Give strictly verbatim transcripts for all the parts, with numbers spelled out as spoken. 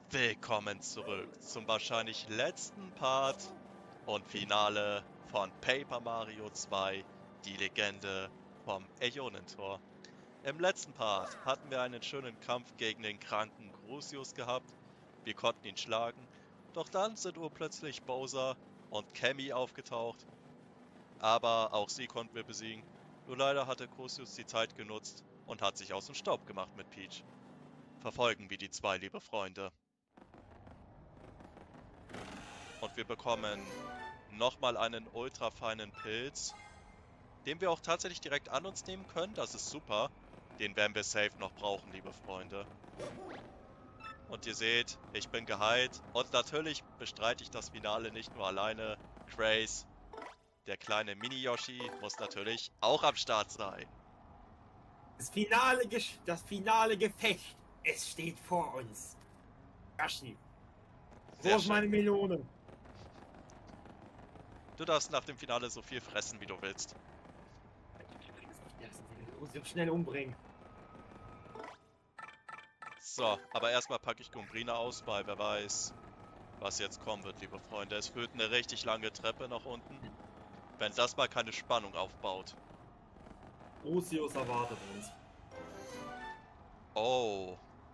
Willkommen zurück zum wahrscheinlich letzten Part und Finale von Paper Mario zwei, die Legende vom Äonentor. Im letzten Part hatten wir einen schönen Kampf gegen den kranken Crucius gehabt. Wir konnten ihn schlagen, doch dann sind urplötzlich Bowser und Cammy aufgetaucht. Aber auch sie konnten wir besiegen. Nur leider hatte Crucius die Zeit genutzt und hat sich aus dem Staub gemacht mit Peach. Verfolgen wir die zwei, liebe Freunde. Und wir bekommen nochmal einen ultra feinen Pilz, den wir auch tatsächlich direkt an uns nehmen können. Das ist super. Den werden wir safe noch brauchen, liebe Freunde. Und ihr seht, ich bin geheilt. Und natürlich bestreite ich das Finale nicht nur alleine. Craze, der kleine Mini-Yoshi, muss natürlich auch am Start sein. Das finale, Gesch das finale Gefecht, es steht vor uns. Yoshi, wo ist meine Melone? Du darfst nach dem Finale so viel fressen, wie du willst. Ich muss ihn schnell umbringen. So, aber erstmal packe ich Gumbrina aus, weil wer weiß, was jetzt kommen wird, liebe Freunde. Es führt eine richtig lange Treppe nach unten. Wenn das mal keine Spannung aufbaut. Crucius erwartet uns. Oh.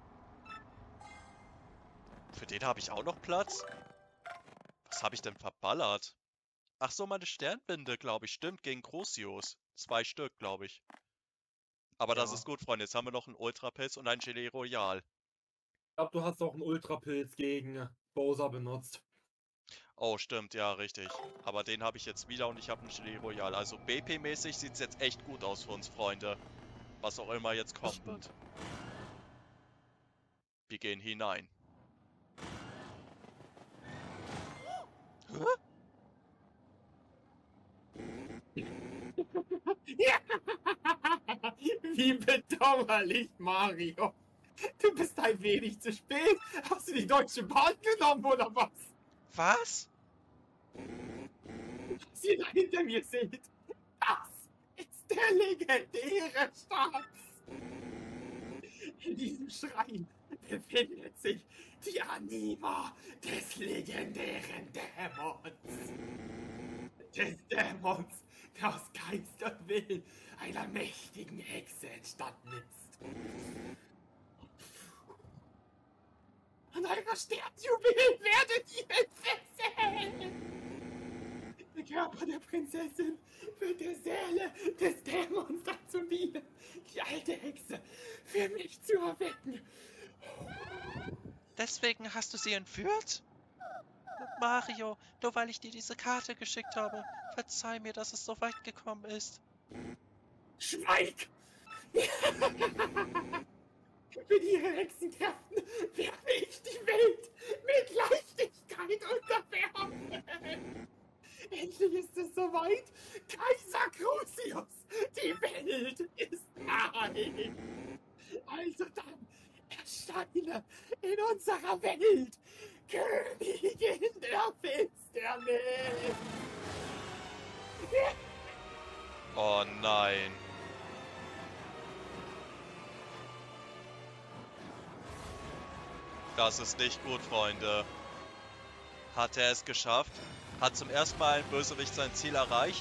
Für den habe ich auch noch Platz? Was habe ich denn verballert? Ach so, meine Sternbinde, glaube ich. Stimmt, gegen Crucius. Zwei Stück, glaube ich. Aber ja, das ist gut, Freunde. Jetzt haben wir noch einen Ultrapilz und ein Gelee Royal. Ich glaube, du hast auch einen Ultrapilz gegen Bowser benutzt. Oh, stimmt, ja, richtig. Aber den habe ich jetzt wieder und ich habe einen Gelee Royal. Also B P-mäßig sieht es jetzt echt gut aus für uns, Freunde. Was auch immer jetzt kommen wird. Wir gehen hinein. Hä? Wie bedauerlich, Mario. Du bist ein wenig zu spät. Hast du die Deutsche Bahn genommen, oder was? Was? Was ihr da hinter mir seht, das ist der legendäre Schatz. In diesem Schrein befindet sich die Anima des legendären Dämons. Des Dämons, der aus Geist und Willen einer mächtigen Hexe entstanden ist. An eurer Sternjuwel werdet ihr entfesseln! Der Körper der Prinzessin wird der Seele des Dämons dazu dienen, die alte Hexe für mich zu erwecken. Deswegen hast du sie entführt? Mario, nur weil ich dir diese Karte geschickt habe, verzeih mir, dass es so weit gekommen ist. Schweig! Mit ihren Hexenkräften werde ich die Welt mit Leichtigkeit unterwerfen. Endlich ist es soweit. Kaiser Crucius, die Welt ist mein. Also dann erscheine in unserer Welt, Königin der Finsternis. Oh nein. Das ist nicht gut, Freunde. Hat er es geschafft? Hat zum ersten Mal ein Bösewicht sein Ziel erreicht?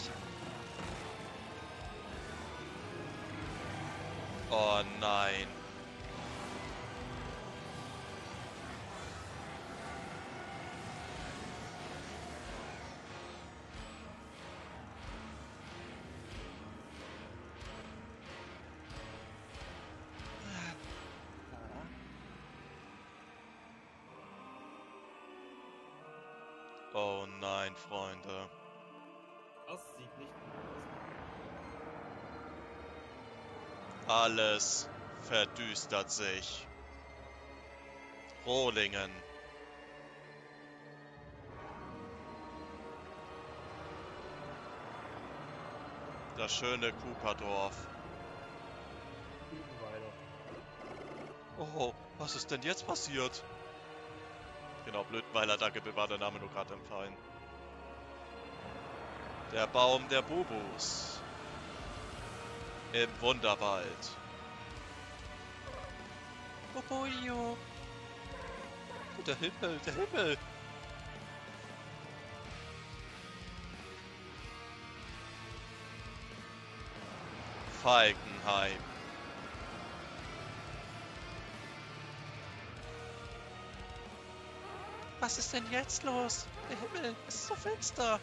Oh nein. Oh nein, Freunde. Das sieht nicht gut aus. Alles verdüstert sich. Rohlingen. Das schöne Cooperdorf. Oh, was ist denn jetzt passiert? Genau, Blödweiler, danke, mir war der Name nur gerade entfallen. Der Baum der Bubus. Im Wunderwald. Boboio. Der Himmel, der Himmel! Falkenheim. Was ist denn jetzt los? Der Himmel, es ist so finster.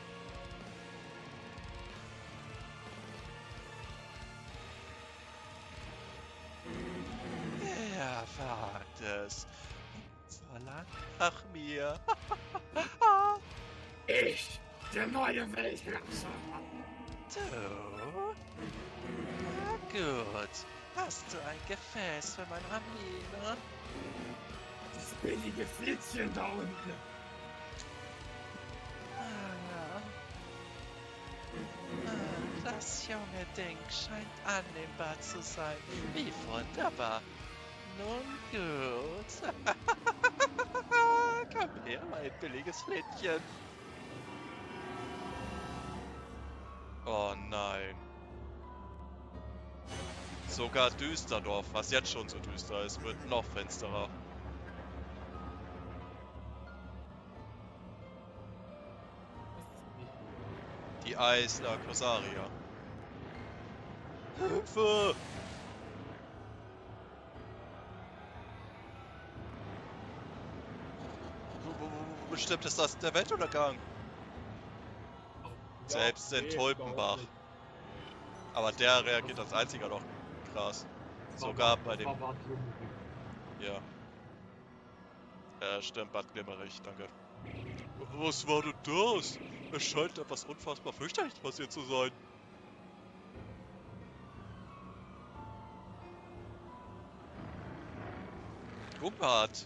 Er wagt es. Verlangt nach mir. Ich, der neue Weltherrscher. Du? Na gut. Hast du ein Gefäß für mein Ramine? Das billige Flitzchen da unten. Ah. Ah, das junge Ding scheint annehmbar zu sein. Wie wunderbar. Nun gut. Komm her, mein billiges Flittchen. Oh nein. Sogar Düsterdorf, was jetzt schon so düster ist, wird noch finsterer. Die Eisler Corsaria. Hilfe! Bestimmt ist das der Weltuntergang. Selbst in Tulpenbach. Aber der reagiert als einziger noch krass. Sogar bei dem... Ja. Ja, stimmt, Bad Glimmerich, danke. Was war denn das? Es scheint etwas unfassbar fürchterlich passiert zu sein. Gumpert!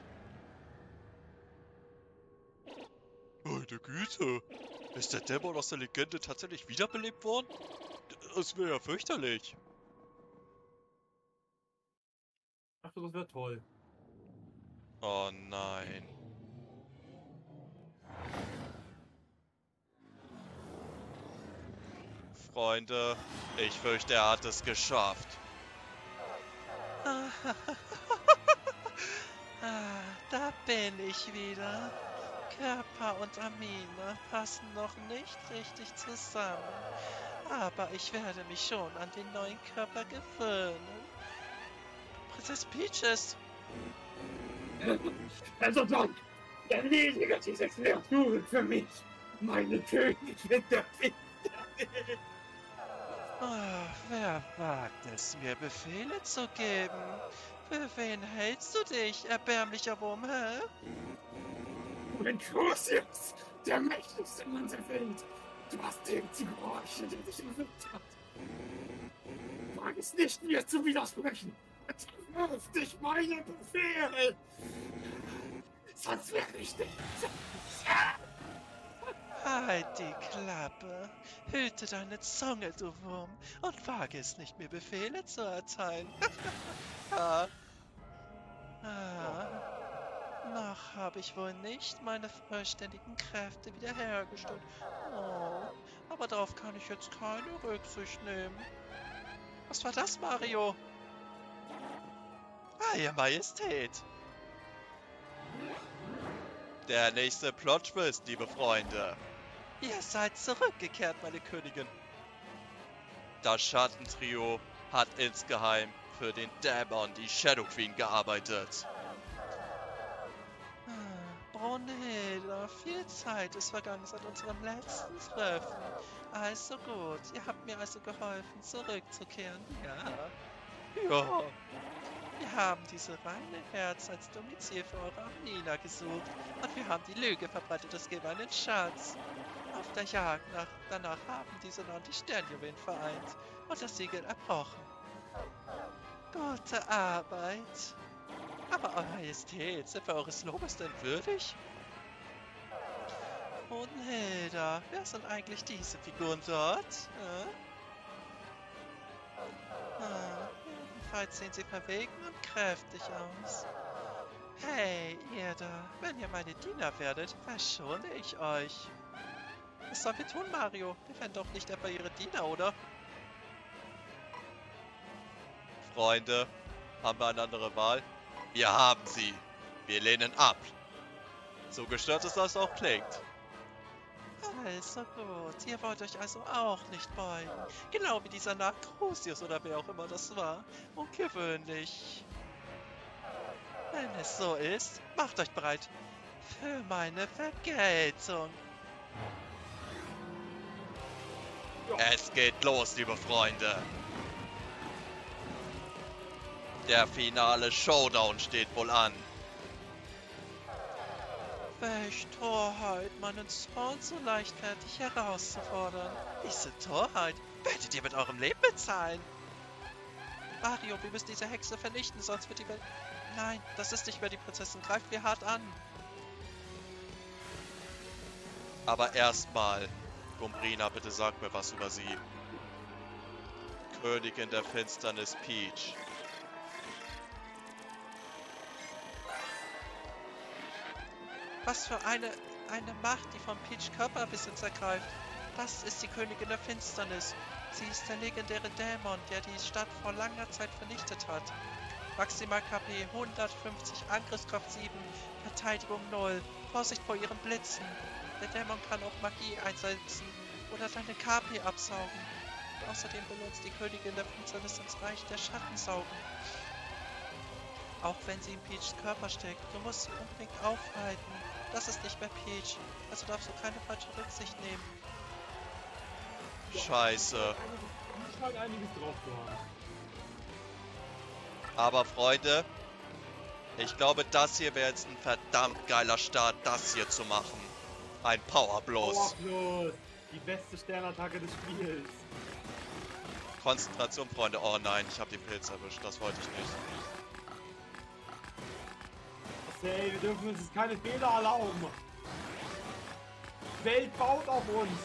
Meine Güte! Ist der Dämon aus der Legende tatsächlich wiederbelebt worden? Das wäre ja fürchterlich. Ach, das wäre toll. Oh nein. Freunde, ich fürchte, er hat es geschafft. Ah, da bin ich wieder. Körper und Amine passen noch nicht richtig zusammen. Aber ich werde mich schon an den neuen Körper gewöhnen. Prinzess Peaches! Also dann, erledige diese Kreaturen für mich, meine Königin der Winter. Oh, wer wagt es, mir Befehle zu geben? Für wen hältst du dich, erbärmlicher Wurm, hä? Crucius, der mächtigste Mann der Welt. Du hast dem zu gehorchen, der dich erwürgt hat. Wag es nicht, mir zu widersprechen. Wirf dich meine Befehle. Sonst werde ich dich. Halt die Klappe. Hüte deine Zunge, du Wurm, und wage es nicht, mir Befehle zu erteilen. ah. Ah. Noch habe ich wohl nicht meine vollständigen Kräfte wiederhergestellt. Oh, aber darauf kann ich jetzt keine Rücksicht nehmen. Was war das, Mario? Ah, Ihr Majestät. Der nächste Plot-Twist, liebe Freunde. Ihr seid zurückgekehrt, meine Königin. Das Schattentrio hat insgeheim für den Dämon, die Shadow Queen, gearbeitet. Brunhilde, viel Zeit ist vergangen seit unserem letzten Treffen. Also gut, ihr habt mir also geholfen, zurückzukehren, ja? Ja. Wir haben diese reine Herz als Domizil für eure Amina gesucht und wir haben die Lüge verbreitet, es gäbe einen Schatz. Auf der Jagd nach, danach haben diese Leute die Sternjuwelen vereint und das Siegel erbrochen. Gute Arbeit. Aber Eure Majestät, sind wir eures Lobes denn würdig? Brunhilde, wer sind eigentlich diese Figuren dort? Äh? Ah, jedenfalls sehen sie verwegen und kräftig aus. Hey, ihr da, wenn ihr meine Diener werdet, verschone ich euch. Was sollen wir tun, Mario? Wir werden doch nicht etwa ihre Diener, oder? Freunde, haben wir eine andere Wahl? Wir haben sie. Wir lehnen ab. So gestört es das auch klingt. Also gut, ihr wollt euch also auch nicht beugen. Genau wie dieser Narr Crucius oder wer auch immer das war. Ungewöhnlich. Wenn es so ist, macht euch bereit für meine Vergeltung. Es geht los, liebe Freunde. Der finale Showdown steht wohl an. Welch Torheit, meinen Zorn so leichtfertig herauszufordern. Diese Torheit werdet ihr mit eurem Leben bezahlen. Mario, wir müssen diese Hexe vernichten, sonst wird die Welt... Nein, das ist nicht mehr die Prinzessin. Greift wir hart an. Aber erstmal, Gumbrina, bitte sag mir was über sie. Königin der Finsternis Peach. Was für eine, eine Macht, die von Peach Körperbesitz ergreift. Das ist die Königin der Finsternis. Sie ist der legendäre Dämon, der die Stadt vor langer Zeit vernichtet hat. Maximal K P hundertfünfzig, Angriffskraft sieben, Verteidigung null. Vorsicht vor ihren Blitzen. Der Dämon kann auch Magie einsetzen oder deine K P absaugen. Außerdem benutzt die Königin der Finsternis ins Reich der Schatten saugen. Auch wenn sie in Peachs Körper steckt, du musst sie unbedingt aufhalten. Das ist nicht mehr Peach, also darfst du keine falsche Rücksicht nehmen. Scheiße. Ich scheint einiges drauf zu haben. Aber Freunde, ich glaube, das hier wäre jetzt ein verdammt geiler Start, das hier zu machen. Ein Power Blows. Power die beste Sternattacke des Spiels. Konzentration, Freunde. Oh nein, ich habe den Pilz erwischt. Das wollte ich nicht. Hey, wir dürfen uns jetzt keine Fehler erlauben. Die Welt baut auf uns.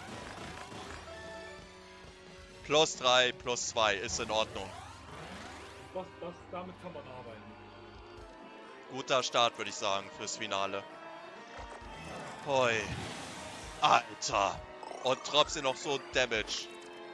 Plus drei, plus zwei ist in Ordnung. Das, das, damit kann man arbeiten. Guter Start, würde ich sagen, fürs Finale. Hoi. Alter. Und trotzdem noch so Damage.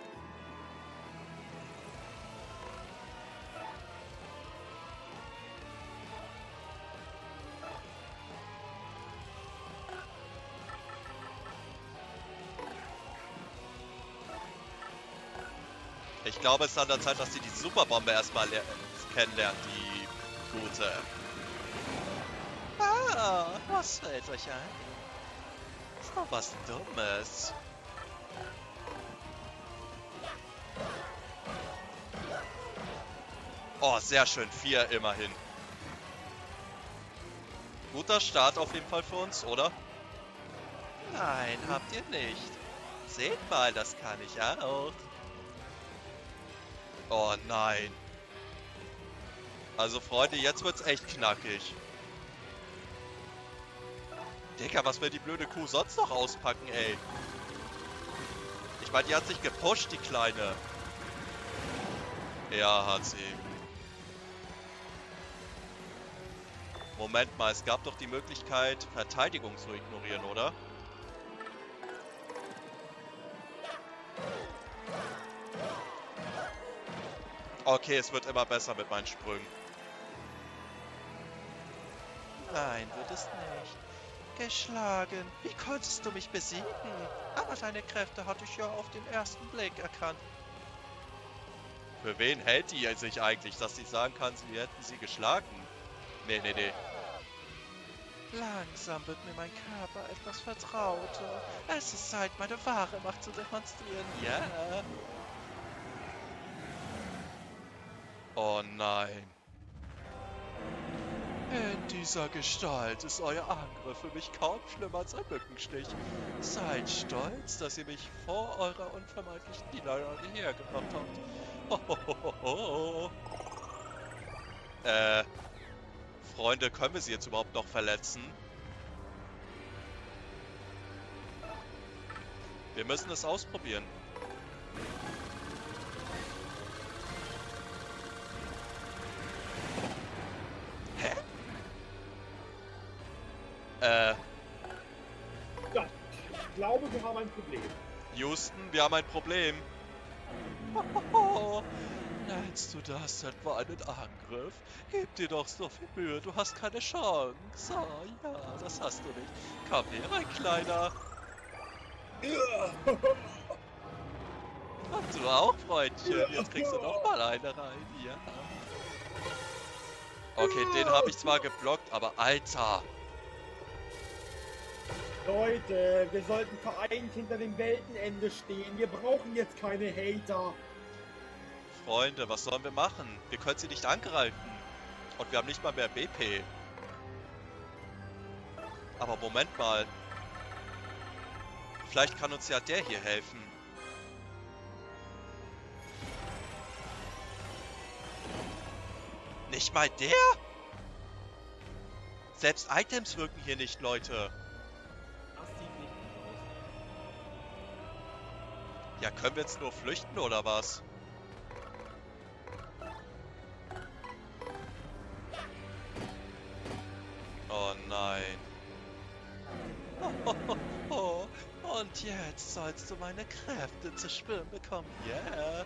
Ich glaube, es ist an der Zeit, dass sie die Superbombe erstmal kennenlernt, die gute. Ah, was fällt euch ein? So was Dummes. Oh, sehr schön. Vier immerhin. Guter Start auf jeden Fall für uns, oder? Nein, habt ihr nicht. Seht mal, das kann ich auch. Oh nein. Also Freunde, jetzt wird's echt knackig. Digga, was will die blöde Kuh sonst noch auspacken, ey? Ich meine, die hat sich gepusht, die Kleine. Ja, hat sie. Moment mal, es gab doch die Möglichkeit, Verteidigung zu ignorieren, oder? Okay, es wird immer besser mit meinen Sprüngen. Nein, wird es nicht. Geschlagen. Wie konntest du mich besiegen? Aber deine Kräfte hatte ich ja auf den ersten Blick erkannt. Für wen hält die sich eigentlich, dass sie sagen kann, sie hätten sie geschlagen? Nee, nee, nee. Langsam wird mir mein Körper etwas vertrauter. Es ist Zeit, meine wahre Macht zu demonstrieren. Ja. Oh nein. In dieser Gestalt ist euer Angriff für mich kaum schlimmer als ein Mückenstich. Seid stolz, dass ihr mich vor eurer unvermeidlichen Niederlage hergebracht habt. Hohohoho. Äh, Freunde, können wir sie jetzt überhaupt noch verletzen? Wir müssen es ausprobieren. Hä? Äh, Ja, ich glaube, wir haben ein Problem. Houston, wir haben ein Problem. Oh, nein, Nennst du das etwa einen Angriff? Gib dir doch so viel Mühe, du hast keine Chance. Oh ja, das hast du nicht. Komm her, mein Kleiner. Und du auch, Freundchen. Jetzt kriegst du noch mal eine rein. Ja. Okay, den habe ich zwar geblockt, aber Alter. Leute, wir sollten vereint hinter dem Weltenende stehen. Wir brauchen jetzt keine Hater. Freunde, was sollen wir machen? Wir können sie nicht angreifen. Und wir haben nicht mal mehr B P. Aber Moment mal. Vielleicht kann uns ja der hier helfen. Nicht mal der? Selbst Items wirken hier nicht, Leute. Das sieht nicht gut aus. Ja, können wir jetzt nur flüchten oder was? Oh nein. Und jetzt sollst du meine Kräfte zu spüren bekommen. Yeah.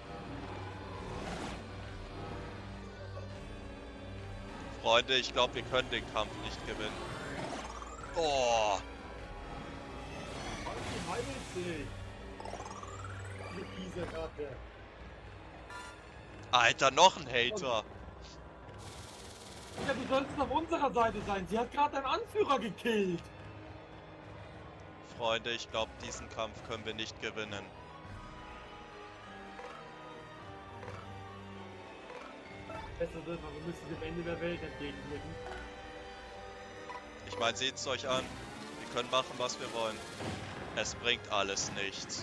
Freunde, ich glaube, wir können den Kampf nicht gewinnen. Oh. Die heilt sich. Diese Ratte. Alter, noch ein Hater. Ja, du sollst auf unserer Seite sein. Sie hat gerade einen Anführer gekillt. Freunde, ich glaube, diesen Kampf können wir nicht gewinnen. Besser wird, aber wir müssen dem Ende der Welt entgegenblicken. Ich meine, seht's euch an. Wir können machen, was wir wollen. Es bringt alles nichts.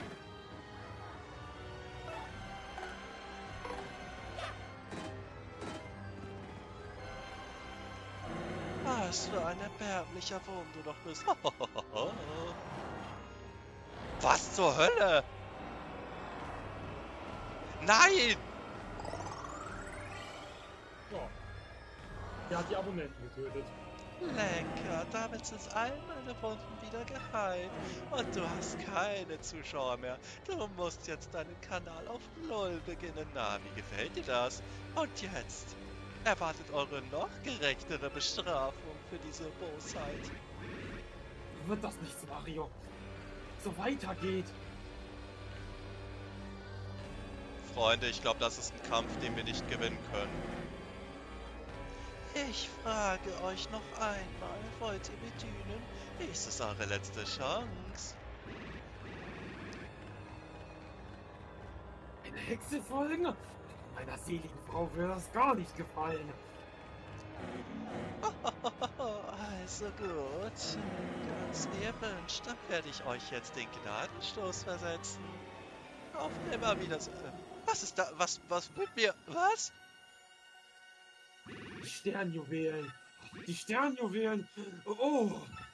Was für ein erbärmlicher Wurm du doch bist. Was zur Hölle? Nein! Ja. Der hat die Abonnenten getötet. Lecker, damit sind all meine Wunden wieder geheilt. Und du hast keine Zuschauer mehr. Du musst jetzt deinen Kanal auf Null beginnen. Na, wie gefällt dir das? Und jetzt erwartet eure noch gerechtere Bestrafung für diese Bosheit. Wird das nichts, Mario? So weitergeht. Freunde, ich glaube, das ist ein Kampf, den wir nicht gewinnen können. Ich frage euch noch einmal, wollt ihr mit dienen? Dies ist eure letzte Chance. Eine Hexe folgen? Meiner seligen Frau würde das gar nicht gefallen. Also gut, ganz wie ihr wünscht, dann werde ich euch jetzt den Gnadenstoß versetzen. Auf Nimmerwiedersehen. Was ist da? Was, was mit mir? Was? Die Sternjuwelen. Die Sternjuwelen. Oh.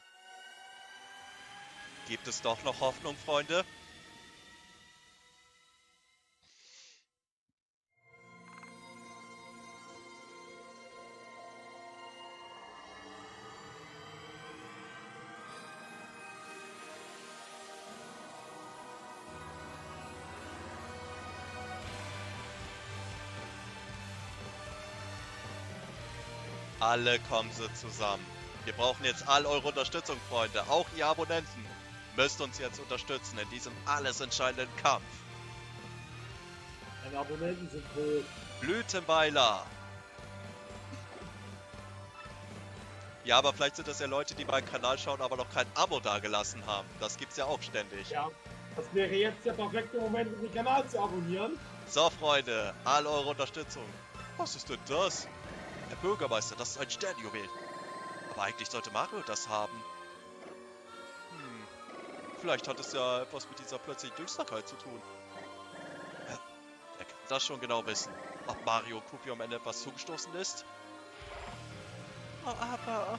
Gibt es doch noch Hoffnung, Freunde? Alle kommen sie zusammen. Wir brauchen jetzt all eure Unterstützung, Freunde. Auch ihr Abonnenten müsst uns jetzt unterstützen in diesem alles entscheidenden Kampf. Meine Abonnenten sind tot. Blütenweiler. Ja, aber vielleicht sind das ja Leute, die meinen Kanal schauen, aber noch kein Abo dagelassen haben. Das gibt's ja auch ständig. Ja, das wäre jetzt der perfekte Moment, um den Kanal zu abonnieren. So, Freunde, all eure Unterstützung. Was ist denn das? Herr Bürgermeister, das ist ein Sternjuwel. Aber eigentlich sollte Mario das haben. Hm. Vielleicht hat es ja etwas mit dieser plötzlichen Düsterkeit zu tun. Ja, wer kann das schon genau wissen? Ob Mario Kupio am Ende etwas zugestoßen ist? Oh, aber...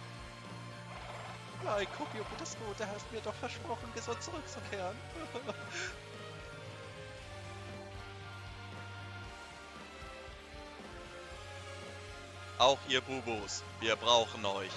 Nein, Kupio, bitte ist gut. Er hat mir doch versprochen, gesund zurückzukehren. Auch ihr Bubus, wir brauchen euch.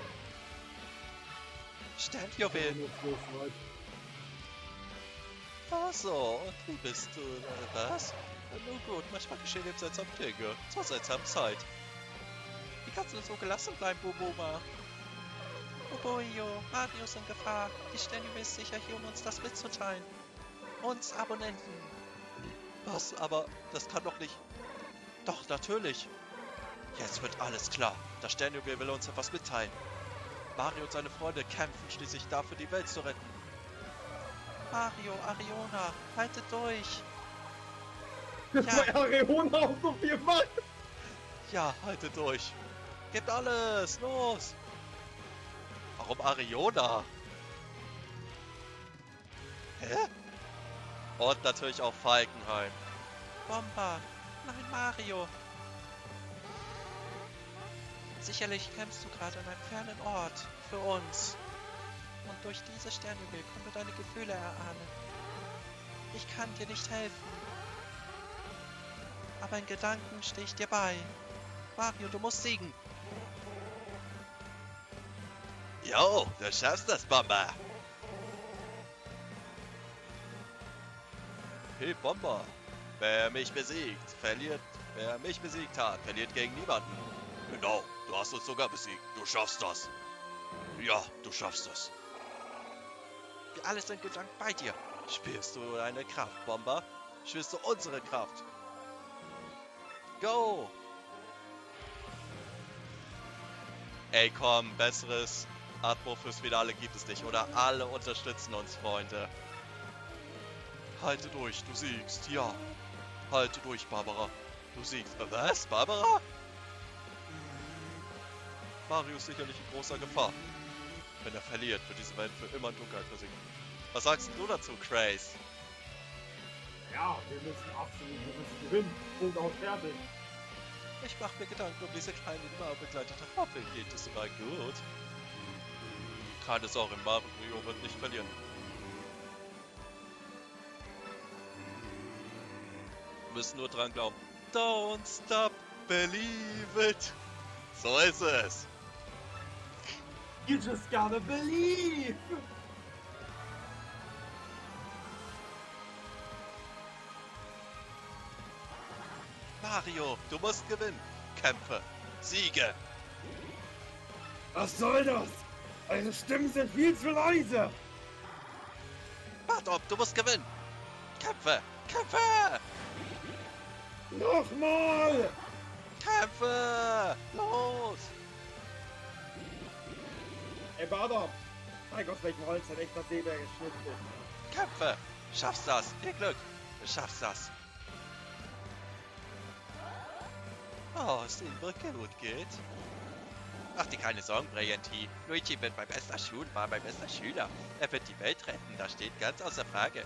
Sternjuwelen. Ach so, und wie bist du, äh, was? Nun gut, manchmal geschehen eben seltsame Dinge. Zur seltsamen Zeit. Wie kannst du so gelassen bleiben, Boboma? Boboio, Mario ist in Gefahr. Die Sternjuwel ist sicher hier, um uns das mitzuteilen. Uns Abonnenten. Was? Aber das kann doch nicht... Doch, natürlich. Jetzt wird alles klar. Das Sternjuwel will uns etwas mitteilen. Mario und seine Freunde kämpfen schließlich dafür, die Welt zu retten. Mario, Ariona, haltet durch. Das Ja. war Ariona auch so viel Macht. Ja, haltet durch. Gebt alles, los. Warum Ariona? Hä? Und natürlich auch Falkenheim. Bomber. Nein, Mario. Sicherlich kämpfst du gerade an einem fernen Ort für uns. Und durch diese Sternjuwel können wir deine Gefühle erahnen. Ich kann dir nicht helfen. Aber in Gedanken stehe ich dir bei. Mario, du musst siegen. Jo, du schaffst das, Bomber. Hey, Bomber. Wer mich besiegt, verliert. Wer mich besiegt hat, verliert gegen niemanden. Genau, du hast uns sogar besiegt. Du schaffst das. Ja, du schaffst es. Wir alle sind Gedanken bei dir. Spürst du deine Kraft, Bomber? Spürst du unsere Kraft? Go! Ey, komm, besseres Atmo fürs Finale gibt es nicht. Oder alle unterstützen uns, Freunde. Halte durch, du siegst, ja. Halte durch, Barbara. Du siegst. Was, Barbara? Mario ist sicherlich in großer Gefahr. Wenn er verliert, wird diese Welt für immer in Dunkelheit versinken. Was sagst du dazu, Craze? Ja, wir müssen absolut, wir müssen gewinnen. Und auch fertig. Ich mache mir Gedanken um diese kleine, immer begleitete Waffel. Geht es sogar gut? Keine Sorge, Mario wird nicht verlieren. Wir müssen nur dran glauben. Don't stop, believe it. So ist es. You just gotta believe. Mario, du musst gewinnen. Kämpfe. Siege. Was soll das? Eure Stimmen sind viel zu leise. Bartop, du musst gewinnen. Kämpfe. Kämpfe. Nochmal. Kämpfe. Los. Ey, Badop. Zeig aus welchem Holz ein echter Seebär geschnitzt ist. Kämpfe. Schaffst das. Viel Glück. Du schaffst das. Oh, es Ihnen wirklich gut geht. Ach, die keine Sorgen, Brianty. Luigi wird mein bester Schul, war mein bester Schüler. Er wird die Welt retten, das steht ganz außer Frage.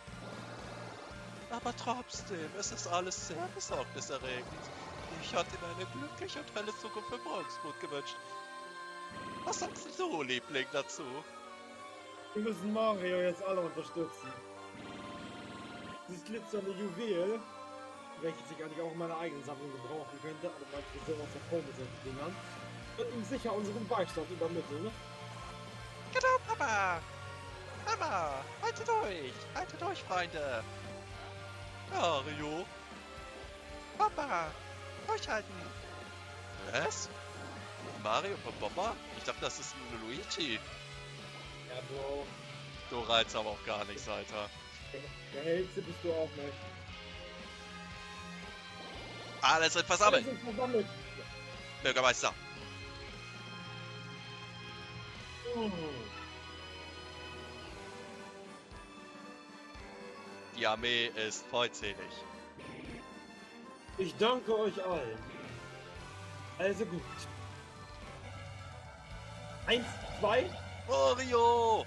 Aber trotzdem, es ist alles sehr besorgniserregend. Ich hatte ihm eine glückliche und helle Zukunft für Bronxwood gewünscht. Was sagst du, Liebling, dazu? Wir müssen Mario jetzt alle unterstützen. Dieses glitzernde Juwel, welches ich eigentlich auch in meiner eigenen Sammlung gebrauchen könnte, aber mein Friseur aus der voll mit solchen Dingern, wird ihm sicher unseren Beistand übermitteln. Genau, Papa. Mama, halte durch. Halte durch, Freunde. Mario? Papa, durchhalten. Was? Mario von Bomber? Ich dachte, das ist ein Luigi. Ja, Bro. Du reizt aber auch gar nichts, Alter. Der hellste bist du auch nicht. Alles sind versammelt. Alle sind versammelt. Bürgermeister. Oh. Die Armee ist vollzählig. Ich danke euch allen. Also gut. Eins, zwei. Mario!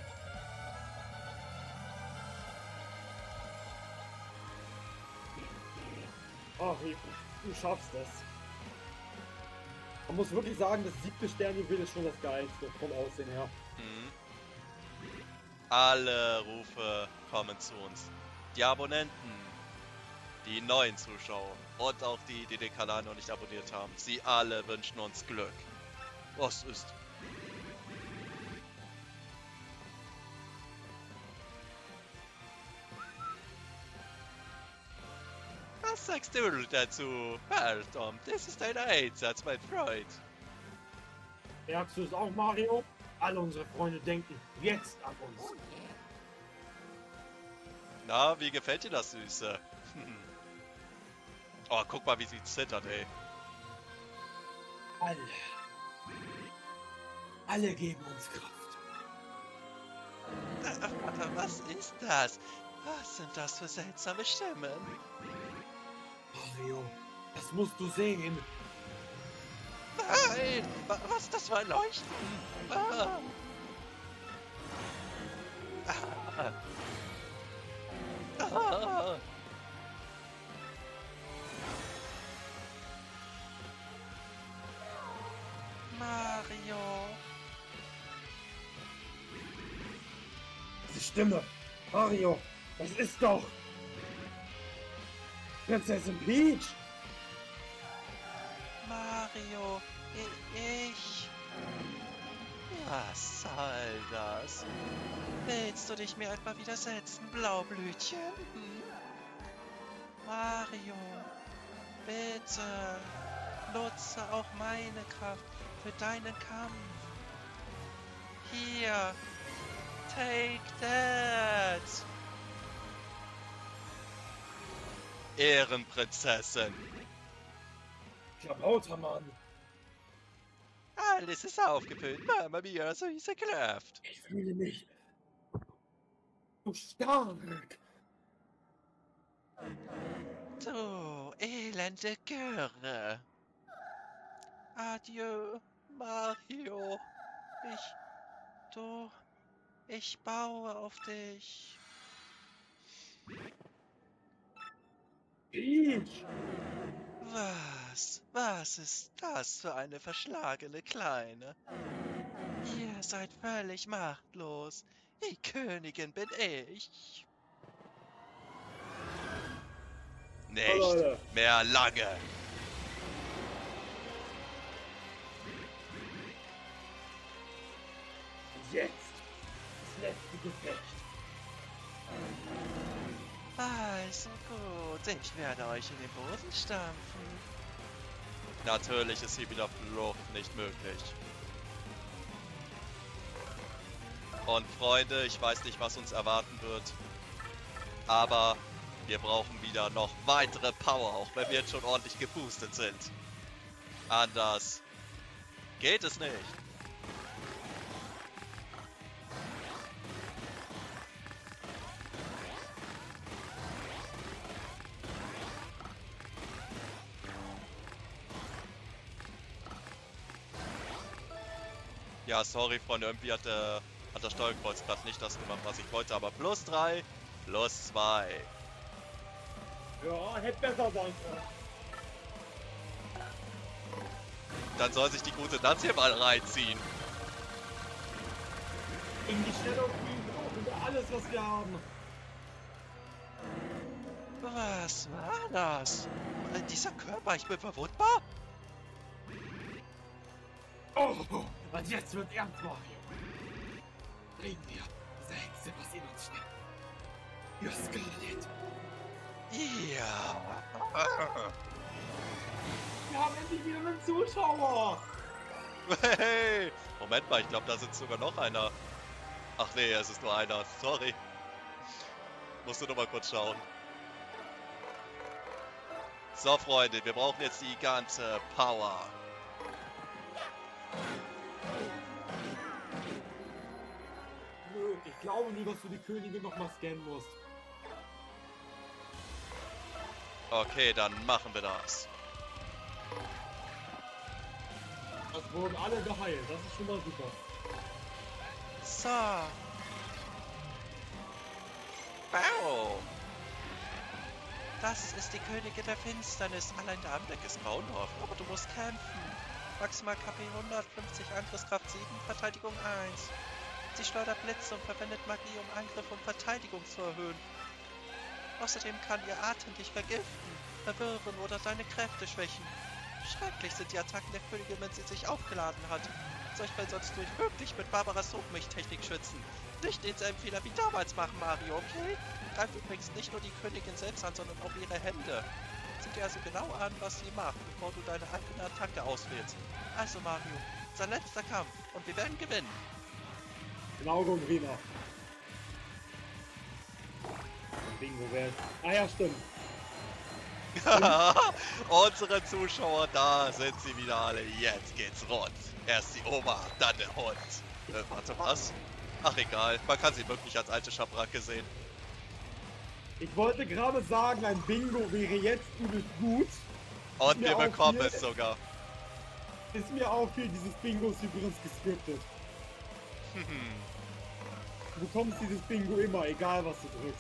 Ach, du schaffst es. Man muss wirklich sagen, das siebte Sternjuwel ist schon das geilste vom Aussehen her. Mhm. Alle Rufe kommen zu uns. Die Abonnenten, die neuen Zuschauer und auch die, die den Kanal noch nicht abonniert haben. Sie alle wünschen uns Glück. Was ist? Was Was sagst du dazu? Tom, das ist ein Einsatz, mein Freund. Merkst du es auch, Mario? Alle unsere Freunde denken jetzt an uns. Na, wie gefällt dir das, Süße? Oh, guck mal, wie sie zittert, ey. Alle. Alle geben uns Kraft. Vater, was ist das? Was sind das für seltsame Stimmen? Mario, das musst du sehen. Nein! Wa- Was ist das für ein Leuchten? Ah. Ah. Ah. Mario. Diese Stimme. Mario, das ist doch Prinzessin Peach. Mario. I- Ich. Was soll das? Willst du dich mir etwa widersetzen, Blaublütchen? Hm? Mario, bitte, nutze auch meine Kraft für deinen Kampf. Hier, take that! Ehrenprinzessin. Klabauter Mann. Alles ist aufgefüllt, Mama mia, süße Kraft. Ich fühle mich so stark. Du elende Göre. Adieu, Mario. Ich, du, ich baue auf dich. Peach. Was? Was ist das für eine verschlagene Kleine? Ihr seid völlig machtlos. Die Königin bin ich. Nicht mehr lange. Jetzt das letzte Gefecht. Also gut, ich werde euch in den Boden stampfen. Natürlich ist hier wieder Flucht nicht möglich. Und Freunde, ich weiß nicht, was uns erwarten wird. Aber wir brauchen wieder noch weitere Power, auch wenn wir jetzt schon ordentlich geboostet sind. Anders geht es nicht. Ja, sorry, Freunde, irgendwie hat der, hat der Steuerkreuz gerade nicht das gemacht, was ich wollte, aber plus drei, plus zwei. Ja, hätte besser sein können. Dann soll sich die gute Nanz hier mal reinziehen. In die Stellung fliegen brauchen wir alles, was wir haben. Was war das? Äh, Dieser Körper, ich bin verwundbar? Oh, und jetzt wird ernst, Mario. Bringen wir diese Hexe, was in uns steckt. Für Scarlet. Ja. Wir haben endlich wieder einen Zuschauer. Hey, Moment mal, ich glaube, da sitzt sogar noch einer. Ach nee, es ist nur einer. Sorry. Musst du noch mal kurz schauen. So, Freunde, wir brauchen jetzt die ganze Power. Nö, ich glaube nur, dass du die Königin noch mal scannen musst. Okay, dann machen wir das. Das wurden alle geheilt, das ist schon mal super. So. Wow. Das ist die Königin der Finsternis. Allein der Anblick ist grauenhaft, aber du musst kämpfen. Maximal K P hundertfünfzig, Angriffskraft sieben, Verteidigung eins. Sie schleudert Blitze und verwendet Magie, um Angriff und Verteidigung zu erhöhen. Außerdem kann ihr Atem dich vergiften, verwirren oder deine Kräfte schwächen. Schrecklich sind die Attacken der Königin, wenn sie sich aufgeladen hat. Solch Fall solltest du dich wirklich mit Barbaras Suchmicht-Technik schützen. Nicht denselben Fehler wie damals machen, Mario, okay? Greif übrigens nicht nur die Königin selbst an, sondern auch ihre Hände. Sieh dir also genau an, was sie macht, bevor du deine eigene Attacke auswählst. Also Mario, unser letzter Kampf und wir werden gewinnen. Genau, Gombrina. Bingo wäre. Ah ja, stimmt. Unsere Zuschauer, da sind sie wieder alle. Jetzt geht's rund. Erst die Oma, dann der Hund. Äh, warte, was? Ach egal, man kann sie wirklich als alte Schabracke sehen. Ich wollte gerade sagen, ein Bingo wäre jetzt übelst gut. Und mir wir bekommen auffiel- es sogar. Ist mir auffiel, dieses Bingo ist übrigens gescriptet. Du bekommst dieses Bingo immer, egal was du drückst.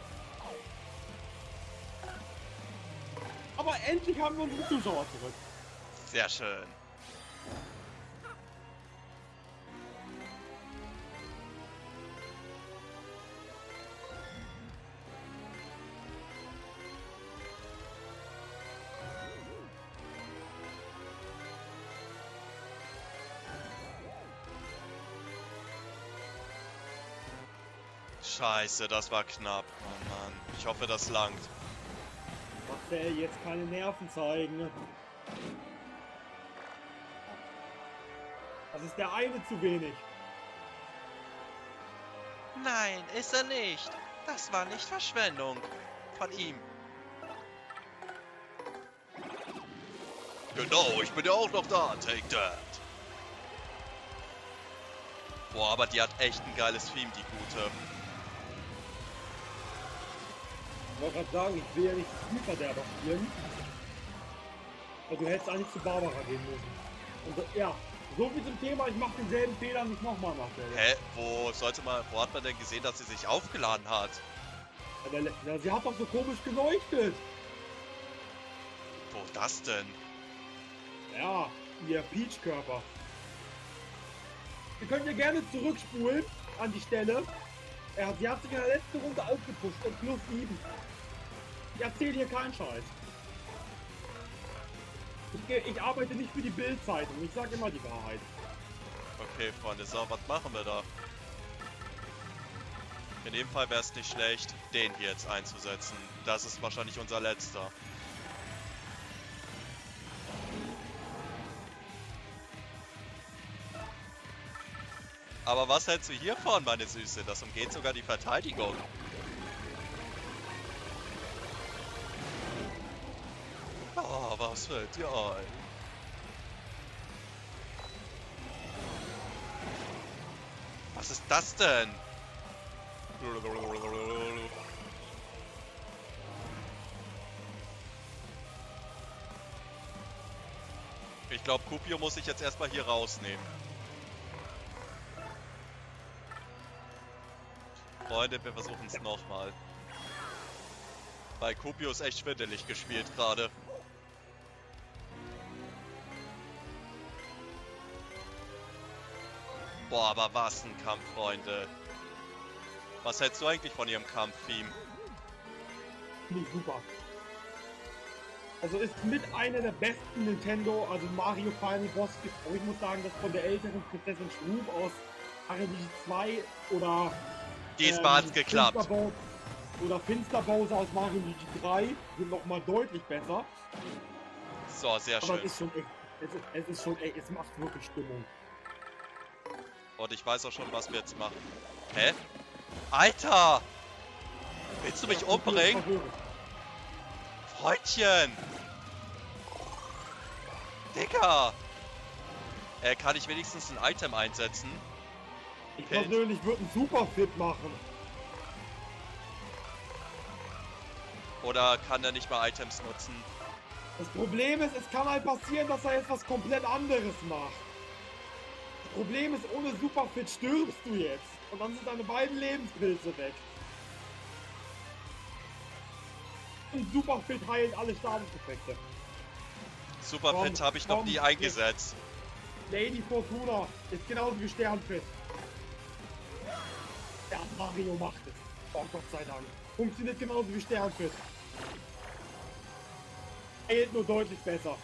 Aber endlich haben wir unsere Zuschauer zurück. Sehr schön. Scheiße, das war knapp. Oh Mann. Ich hoffe, das langt. Marcel, jetzt keine Nerven zeigen. Das ist der eine zu wenig. Nein, ist er nicht. Das war nicht Verschwendung von ihm. Genau, ich bin ja auch noch da. Take that. Boah, aber die hat echt ein geiles Theme, die gute. Ich wollte gerade sagen, ich will ja nicht das Spielverderber spielen. Aber du hättest eigentlich zu Barbara gehen müssen. Und so- ja, so viel zum Thema, ich mache denselben Fehler nicht nochmal, Marcel. Hä? Wo sollte man, wo hat man denn gesehen, dass sie sich aufgeladen hat? Aber le- ja, sie hat doch so komisch geleuchtet. Wo das denn? Ja, ihr Peach-Körper. Wir können ja gerne zurückspulen an die Stelle. Er hat, sie hat sich in der letzten Runde aufgepusht und plus sieben. Ich erzähle hier keinen Scheiß. Ich, geh- ich arbeite nicht für die Bild-Zeitung, ich sage immer die Wahrheit. Okay, Freunde, so, was machen wir da? In dem Fall wäre es nicht schlecht, den hier jetzt einzusetzen. Das ist wahrscheinlich unser letzter. Aber was hältst du hiervon, meine Süße? Das umgeht sogar die Verteidigung. Ah, was fällt dir ein? Was ist das denn? Ich glaube, Kupio muss sich jetzt erstmal hier rausnehmen. Freunde, wir versuchen es nochmal. Weil Kupio ist echt schwindelig gespielt gerade. Boah, aber was ein Kampf, Freunde. Was hältst du eigentlich von ihrem Kampf-Theme? Finde ich super. Also ist mit einer der besten Nintendo, also Mario Final Boss. Aber ich muss sagen, dass von der älteren Prinzessin Schwub aus Mario zwei oder Diesmal hat's geklappt. Finster oder Finster Bowser aus Mario drei sind nochmal deutlich besser. So, sehr Aber schön. es ist schon echt, es ist, es ist schon echt, es macht wirklich Stimmung. Und ich weiß auch schon, was wir jetzt machen. Hä? Alter! Willst du mich Ja, umbringen? verwirrend. Freundchen! Digga! Äh, kann ich wenigstens ein Item einsetzen? Ich Pelt. persönlich würde einen Superfit machen. Oder kann er nicht mal Items nutzen? Das Problem ist, es kann halt passieren, dass er jetzt was komplett anderes macht. Das Problem ist, ohne Superfit stirbst du jetzt. Und dann sind deine beiden Lebenspilze weg. Und Superfit heilt alle Statuseffekte. Superfit Komm, habe ich noch komm, nie jetzt. eingesetzt. Lady Fortuna ist genauso wie Sternfit. Ja, Mario macht es. Oh Gott sei Dank. Funktioniert genauso wie Sternfit. Heilt nur deutlich besser.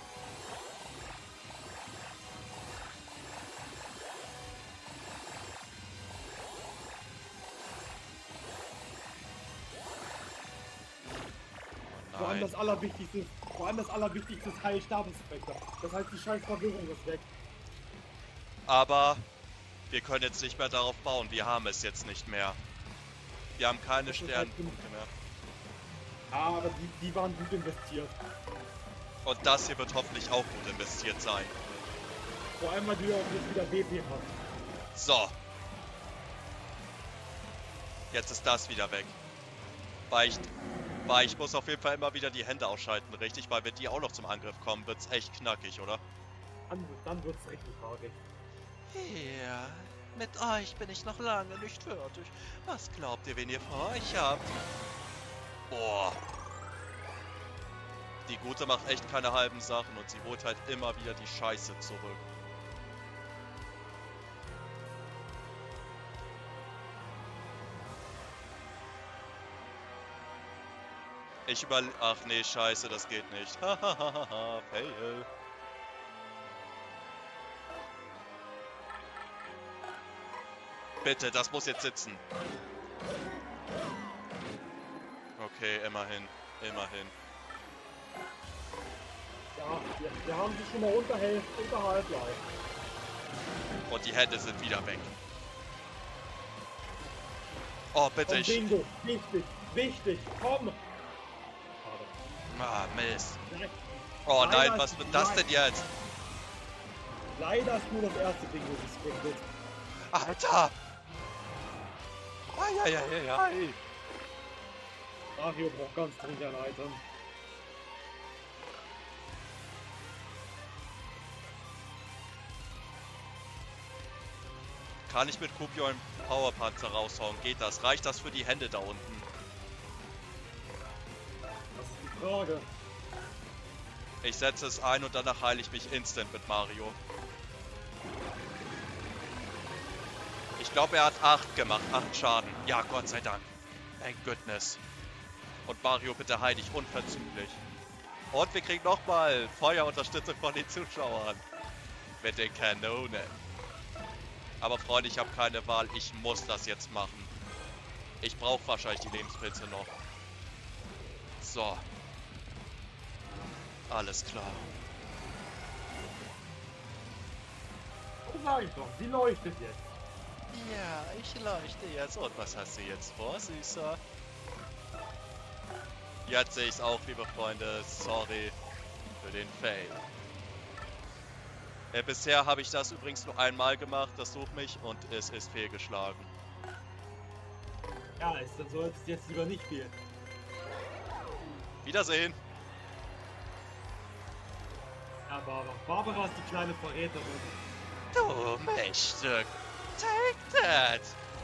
Oh So, an allem das Allerwichtigste, vor allem das Allerwichtigste ist Heilstabenseffekte. Das heißt, die scheiß Verwirrung ist weg. Aber wir können jetzt nicht mehr darauf bauen. Wir haben es jetzt nicht mehr. Wir haben keine Das ist halt Sternpunkte mehr. Aber die, die waren gut investiert. Und das hier wird hoffentlich auch gut investiert sein. Vor allem, weil du ja auch jetzt wieder B P hast. So. Jetzt ist das wieder weg. Weil ich, weil ich muss auf jeden Fall immer wieder die Hände ausschalten, richtig? Weil wenn die auch noch zum Angriff kommen, wird's echt knackig, oder? Dann, dann wird's richtig haarig. Ja, mit euch bin ich noch lange nicht fertig. Was glaubt ihr, wen ihr vor euch habt? Boah. Die Gute macht echt keine halben Sachen und sie holt halt immer wieder die Scheiße zurück. Ich über... Ach nee, scheiße, das geht nicht. Hahaha, fail. Bitte, das muss jetzt sitzen. Okay, immerhin. Immerhin. Ja, wir, wir haben sie schon mal unter Hälfte, unter Halbleid. Und die Hände sind wieder weg. Oh, bitte, Komm, ich... Bingo, wichtig, wichtig, komm! Ah, Mist. Schade. Oh Leider nein, ist- was wird das denn jetzt? Leider ist nur das erste Bingo gescriptet. Alter! Eieieiei. Mario braucht ganz dringend ein Item. Kann ich mit Kupio einen Powerpanzer raushauen? Geht das? Reicht das für die Hände da unten? Das ist die Frage. Ich setze es ein und danach heile ich mich instant mit Mario. Ich glaube, er hat acht gemacht. acht Schaden. Ja, Gott sei Dank. Thank goodness. Und Mario, bitte heil dich unverzüglich. Und wir kriegen nochmal Feuerunterstützung von den Zuschauern. Mit den Kanonen. Aber Freunde, ich habe keine Wahl. Ich muss das jetzt machen. Ich brauche wahrscheinlich die Lebenspilze noch. So. Alles klar. Sag ich doch, sie leuchtet jetzt. Ja, ich leuchte jetzt. Und was hast du jetzt vor, Süßer? Jetzt sehe ich es auch, liebe Freunde. Sorry für den Fail. Äh, bisher habe ich das übrigens nur einmal gemacht, das Such mich, und es ist fehlgeschlagen. Ja, ist, dann soll es jetzt lieber nicht fehlen. Wiedersehen! Ja, Barbara. Barbara ist die kleine Verräterin. Du Mächstück! Take that!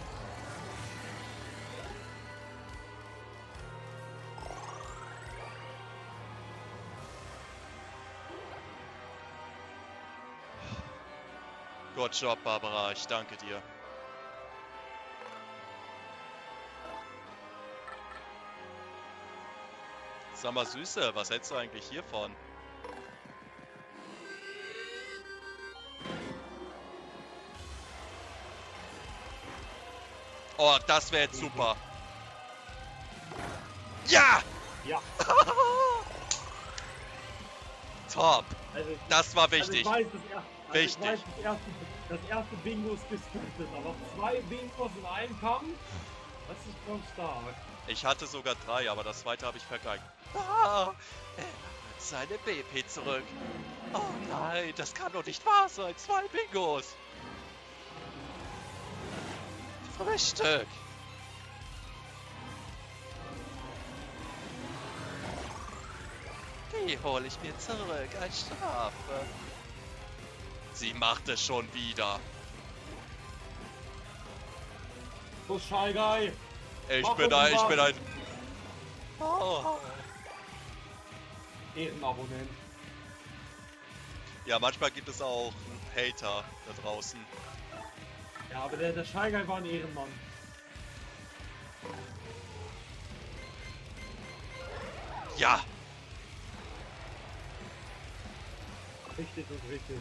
Good job, Barbara, ich danke dir. Sag mal, Süße, was hältst du eigentlich hiervon? Oh, das wäre jetzt super. Ja! Ja. Top! Also, Das war also wichtig. ich weiß, das, er, also Wichtig. Ich weiß, das, erste, das erste Bingo ist gescriptet, aber zwei Bingos in einem Kampf, das ist schon stark. Ich hatte sogar drei, aber das zweite habe ich vergeigt. Ah, er hat seine B P zurück. Oh nein, das kann doch nicht wahr sein. Zwei Bingos. Frühstück. Die hole ich mir zurück als Strafe. Sie macht es schon wieder. So, Shy Guy. Ich Mach bin ein, ich bin irgendwas. ein... Oh. Ehrenabonnent. Ja, manchmal gibt es auch einen Hater da draußen. Ja, aber der, der Shy Guy war ein Ehrenmann. Ja, Richtig und richtig.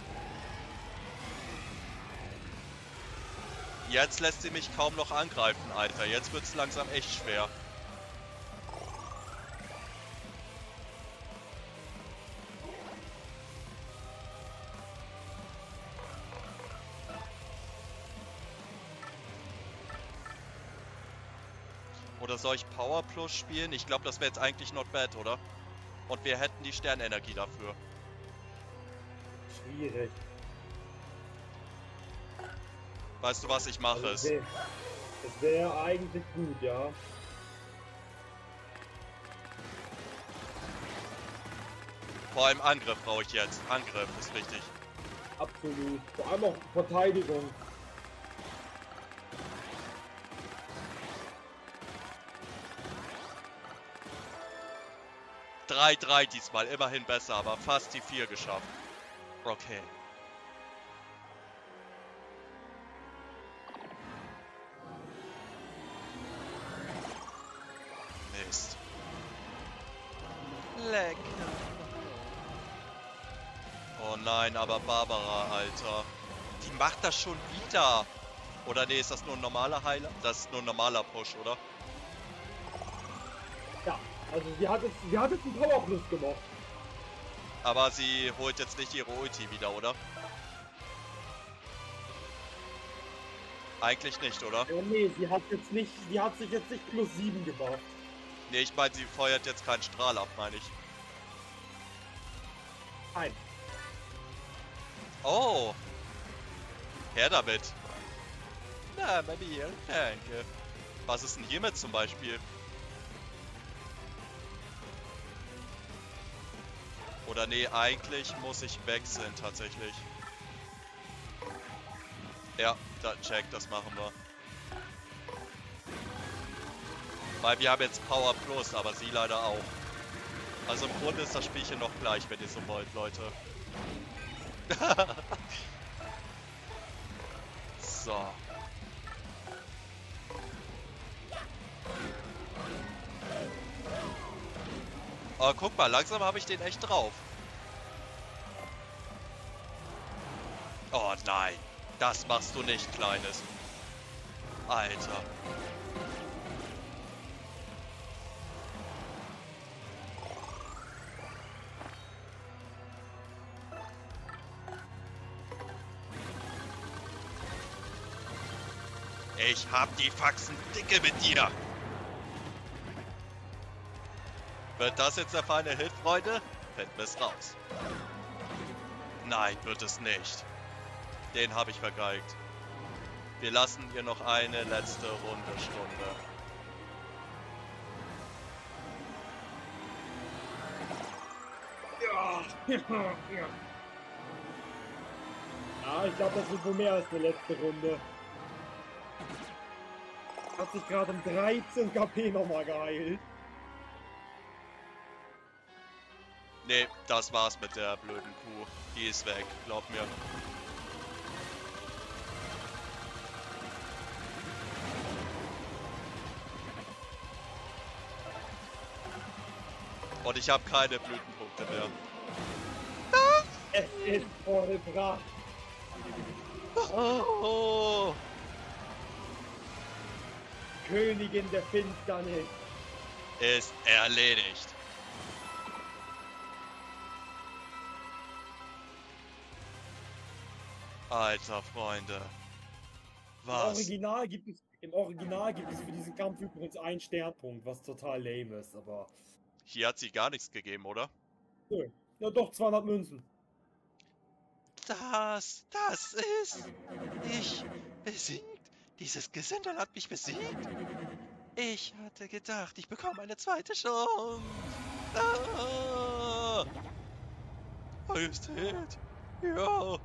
jetzt lässt sie mich kaum noch angreifen, Alter. Jetzt wird's langsam echt schwer. Oder soll ich Power Plus spielen? Ich glaube, das wäre jetzt eigentlich not bad, oder? Und wir hätten die Sternenergie dafür. Schwierig. Weißt du, was ich mache? Also, das wäre wär eigentlich gut, ja. Vor allem Angriff brauche ich jetzt. Angriff ist wichtig. Absolut. Vor allem auch Verteidigung. drei drei diesmal, immerhin besser, aber fast die vier geschafft. Okay. Mist. Lecker. Oh nein, aber Barbara, Alter. Die macht das schon wieder. Oder nee, ist das nur ein normaler Heiler? Das ist nur ein normaler Push, oder? Ja, also sie hat jetzt, sie hat jetzt einen Power Plus gemacht. Aber sie holt jetzt nicht ihre Ulti wieder, oder? Eigentlich nicht, oder? Ja, nee, sie hat jetzt nicht, sie hat sich jetzt nicht plus sieben gebaut. Nee, ich meine, sie feuert jetzt keinen Strahl ab, meine ich. Nein. Oh! Her damit! Na, meine Herren, danke. Was ist denn hiermit zum Beispiel? Oder nee, eigentlich muss ich wechseln, tatsächlich. Ja, da, check, das machen wir. Weil wir haben jetzt Power Plus, aber sie leider auch. Also im Grunde ist das Spielchen noch gleich, wenn ihr so wollt, Leute. So. Aber guck mal, langsam habe ich den echt drauf. Oh nein, das machst du nicht, Kleines. Alter. Ich hab die Faxen dicke mit dir. Wird das jetzt der feine Hit, Freunde? Finden wir es raus. Nein, wird es nicht. Den habe ich vergeigt. Wir lassen ihr noch eine letzte Runde Stunde. Ja, ja, ja. Ja, ich glaube, das wird wohl mehr als eine letzte Runde. Hat sich gerade um dreizehn K P nochmal geheilt. Nee, das war's mit der blöden Kuh. Die ist weg, glaub mir. Und ich habe keine Blütenpunkte mehr. Es ist vollbracht. Oh. Königin der Finsternis. Ist erledigt. Alter, Freunde. Im Was? Original gibt es, im Original gibt es für diesen Kampf übrigens einen Sternpunkt, was total lame ist, aber... Hier hat sie gar nichts gegeben, oder? Nö. Ja doch, zweihundert Münzen. Das, das ist... Ich besiegt. Dieses Gesindel hat mich besiegt. Ich hatte gedacht, ich bekomme eine zweite Chance. Ah! Majestät. Ja.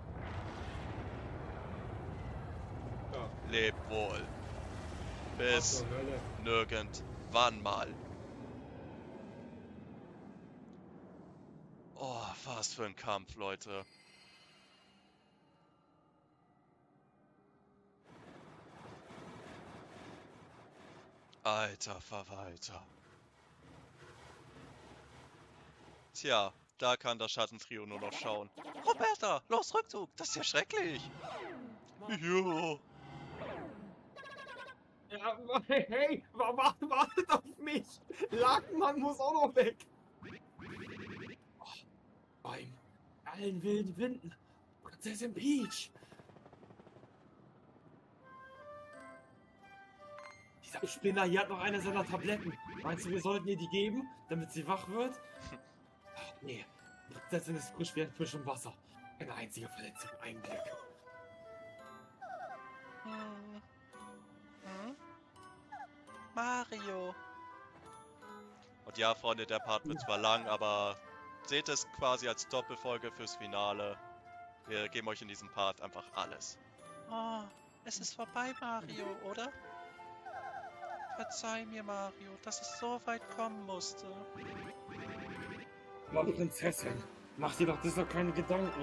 Ja. Leb wohl. Bis nirgendwann mal. Oh, was für ein Kampf, Leute. Alter Verwalter. Tja, da kann das Schattentrio nur noch schauen. Roberta, los, Rückzug. Das ist ja schrecklich. Jo. Ja, hey, wartet auf mich! Lakenmann muss auch noch weg! Oh, beim allen wilden Winden, Prinzessin Peach! Dieser Spinner hier hat noch eine seiner Tabletten. Meinst du, wir sollten ihr die geben, damit sie wach wird? Ach, nee. Die Prinzessin ist frisch wie ein Fisch im Wasser. Eine einzige Verletzung, ein Glück. Hm. Hm? Mario. Und ja, Freunde, der Part wird zwar lang, aber seht es quasi als Doppelfolge fürs Finale. Wir geben euch in diesem Part einfach alles. Oh, es ist vorbei, Mario, oder? Verzeih mir, Mario, dass es so weit kommen musste. Aber Prinzessin, mach dir doch deshalb keine Gedanken.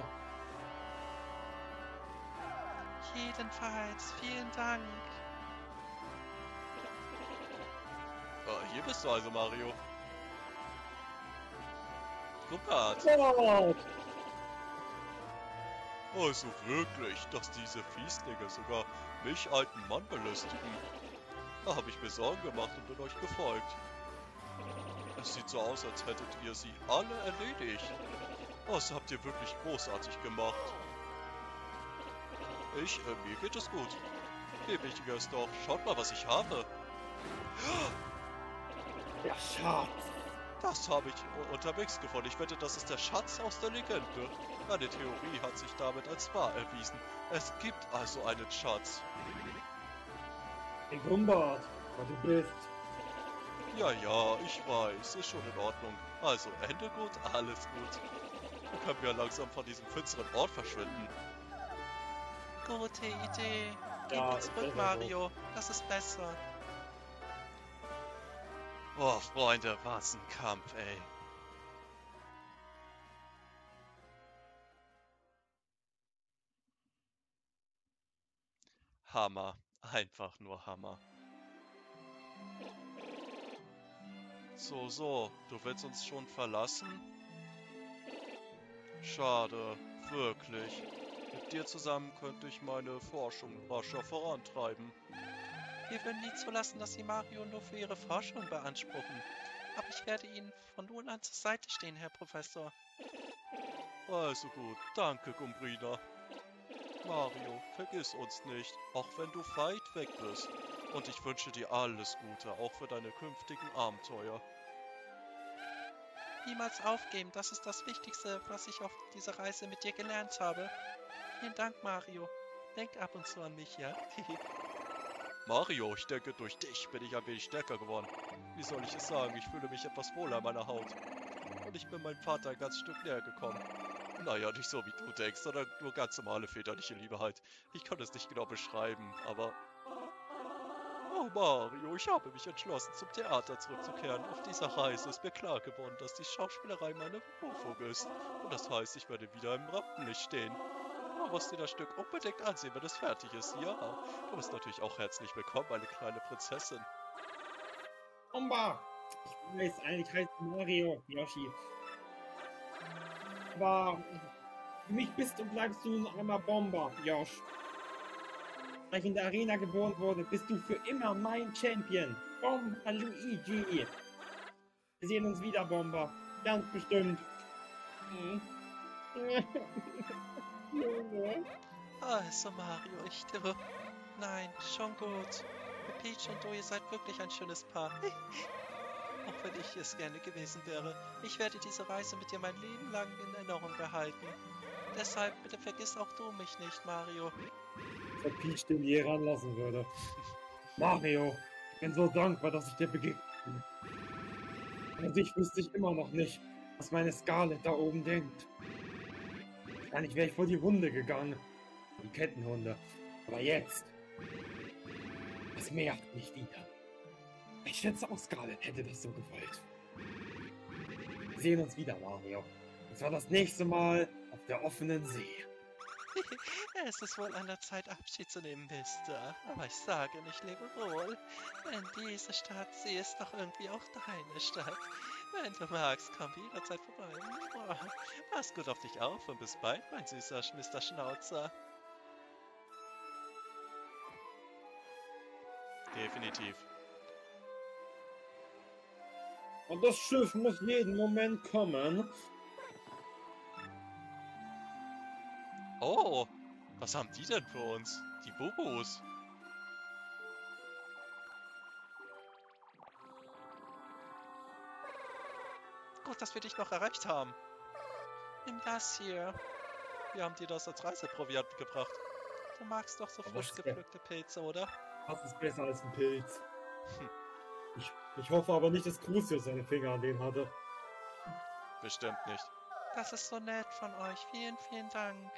Jedenfalls, vielen Dank. Oh, hier bist du also, Mario. Rupert! Also wirklich, dass diese Fieslinge sogar mich, alten Mann, belustigen. Da habe ich mir Sorgen gemacht und bin euch gefolgt. Es sieht so aus, als hättet ihr sie alle erledigt. Das habt ihr wirklich großartig gemacht. Ich, äh, mir geht es gut. Viel wichtiger ist doch, schaut mal, was ich habe. Der Schatz. Das habe ich unterwegs gefunden. Ich wette, das ist der Schatz aus der Legende. Meine Theorie hat sich damit als wahr erwiesen. Es gibt also einen Schatz. Hey, Gumbart, wo du bist. Ja, ja, ich weiß. Ist schon in Ordnung. Also, Ende gut, alles gut. Dann können wir langsam von diesem finsteren Ort verschwinden. Gute Idee. Geh Ja, ja, ist zurück, besser Mario. Das ist besser. Oh, Freunde, was ein Kampf, ey. Hammer. Einfach nur Hammer. So, so. Du willst uns schon verlassen? Schade. Wirklich. Mit dir zusammen könnte ich meine Forschung rascher vorantreiben. Wir würden nie zulassen, dass Sie Mario nur für Ihre Forschung beanspruchen. Aber ich werde Ihnen von nun an zur Seite stehen, Herr Professor. Also gut. Danke, Gumbrina. Mario, vergiss uns nicht, auch wenn du weit weg bist. Und ich wünsche dir alles Gute, auch für deine künftigen Abenteuer. Niemals aufgeben, das ist das Wichtigste, was ich auf dieser Reise mit dir gelernt habe. Vielen Dank, Mario. Denk ab und zu an mich, ja? Mario, ich denke, durch dich bin ich ein wenig stärker geworden. Wie soll ich es sagen, ich fühle mich etwas wohler in meiner Haut. Und ich bin meinem Vater ein ganzes Stück näher gekommen. Naja, nicht so wie du denkst, sondern nur ganz normale väterliche Liebe halt. Ich kann es nicht genau beschreiben, aber... Oh Mario, ich habe mich entschlossen, zum Theater zurückzukehren. Auf dieser Reise ist mir klar geworden, dass die Schauspielerei meine Berufung ist. Und das heißt, ich werde wieder im Rampenlicht stehen. Du musst dir das Stück unbedingt ansehen, wenn es fertig ist. Ja, du bist natürlich auch herzlich willkommen, meine kleine Prinzessin. Bomba! Ich weiß, eigentlich heißt Mario, Yoshi. Aber für mich bist und bleibst du noch einmal Bomber, Josh. Weil ich in der Arena geboren wurde, bist du für immer mein Champion. Bomber Luigi. Wir sehen uns wieder, Bomber. Ganz bestimmt. Hm. Also, Mario, ich... Du... Nein, schon gut. Peach und du, ihr seid wirklich ein schönes Paar. Auch wenn ich es gerne gewesen wäre. Ich werde diese Reise mit dir mein Leben lang in Erinnerung behalten. Deshalb, bitte vergiss auch du mich nicht, Mario. Wenn Peach den je ranlassen würde. Mario, ich bin so dankbar, dass ich dir begegnet bin. An sich wüsste ich immer noch nicht, was meine Scarlet da oben denkt. Wahrscheinlich wäre ich vor die Hunde gegangen. Die Kettenhunde. Aber jetzt... Das Meer hat mich wieder. Ich schätze auch, Scarlet hätte das so gewollt. Wir sehen uns wieder, Mario. Und zwar das nächste Mal auf der offenen See. Es ist wohl an der Zeit, Abschied zu nehmen, Mister. Aber ich sage nicht, lebe wohl. Denn diese Stadt, sie ist doch irgendwie auch deine Stadt. Wenn du magst, komm jederzeit vorbei. Oh, pass gut auf dich auf und bis bald, mein süßer Mister Schnauzer. Definitiv. Und das Schiff muss jeden Moment kommen. Oh, was haben die denn für uns? Die Bubus. Gut, dass wir dich noch erreicht haben. Nimm das hier. Wir haben dir das als Reiseproviant gebracht. Du magst doch so Aber frisch was ist gepflückte Pilze, oder? Was ist besser als ein Pilz? Hm. Ich, ich hoffe aber nicht, dass Crucius seine Finger an denen hatte. Bestimmt nicht. Das ist so nett von euch. Vielen, vielen Dank.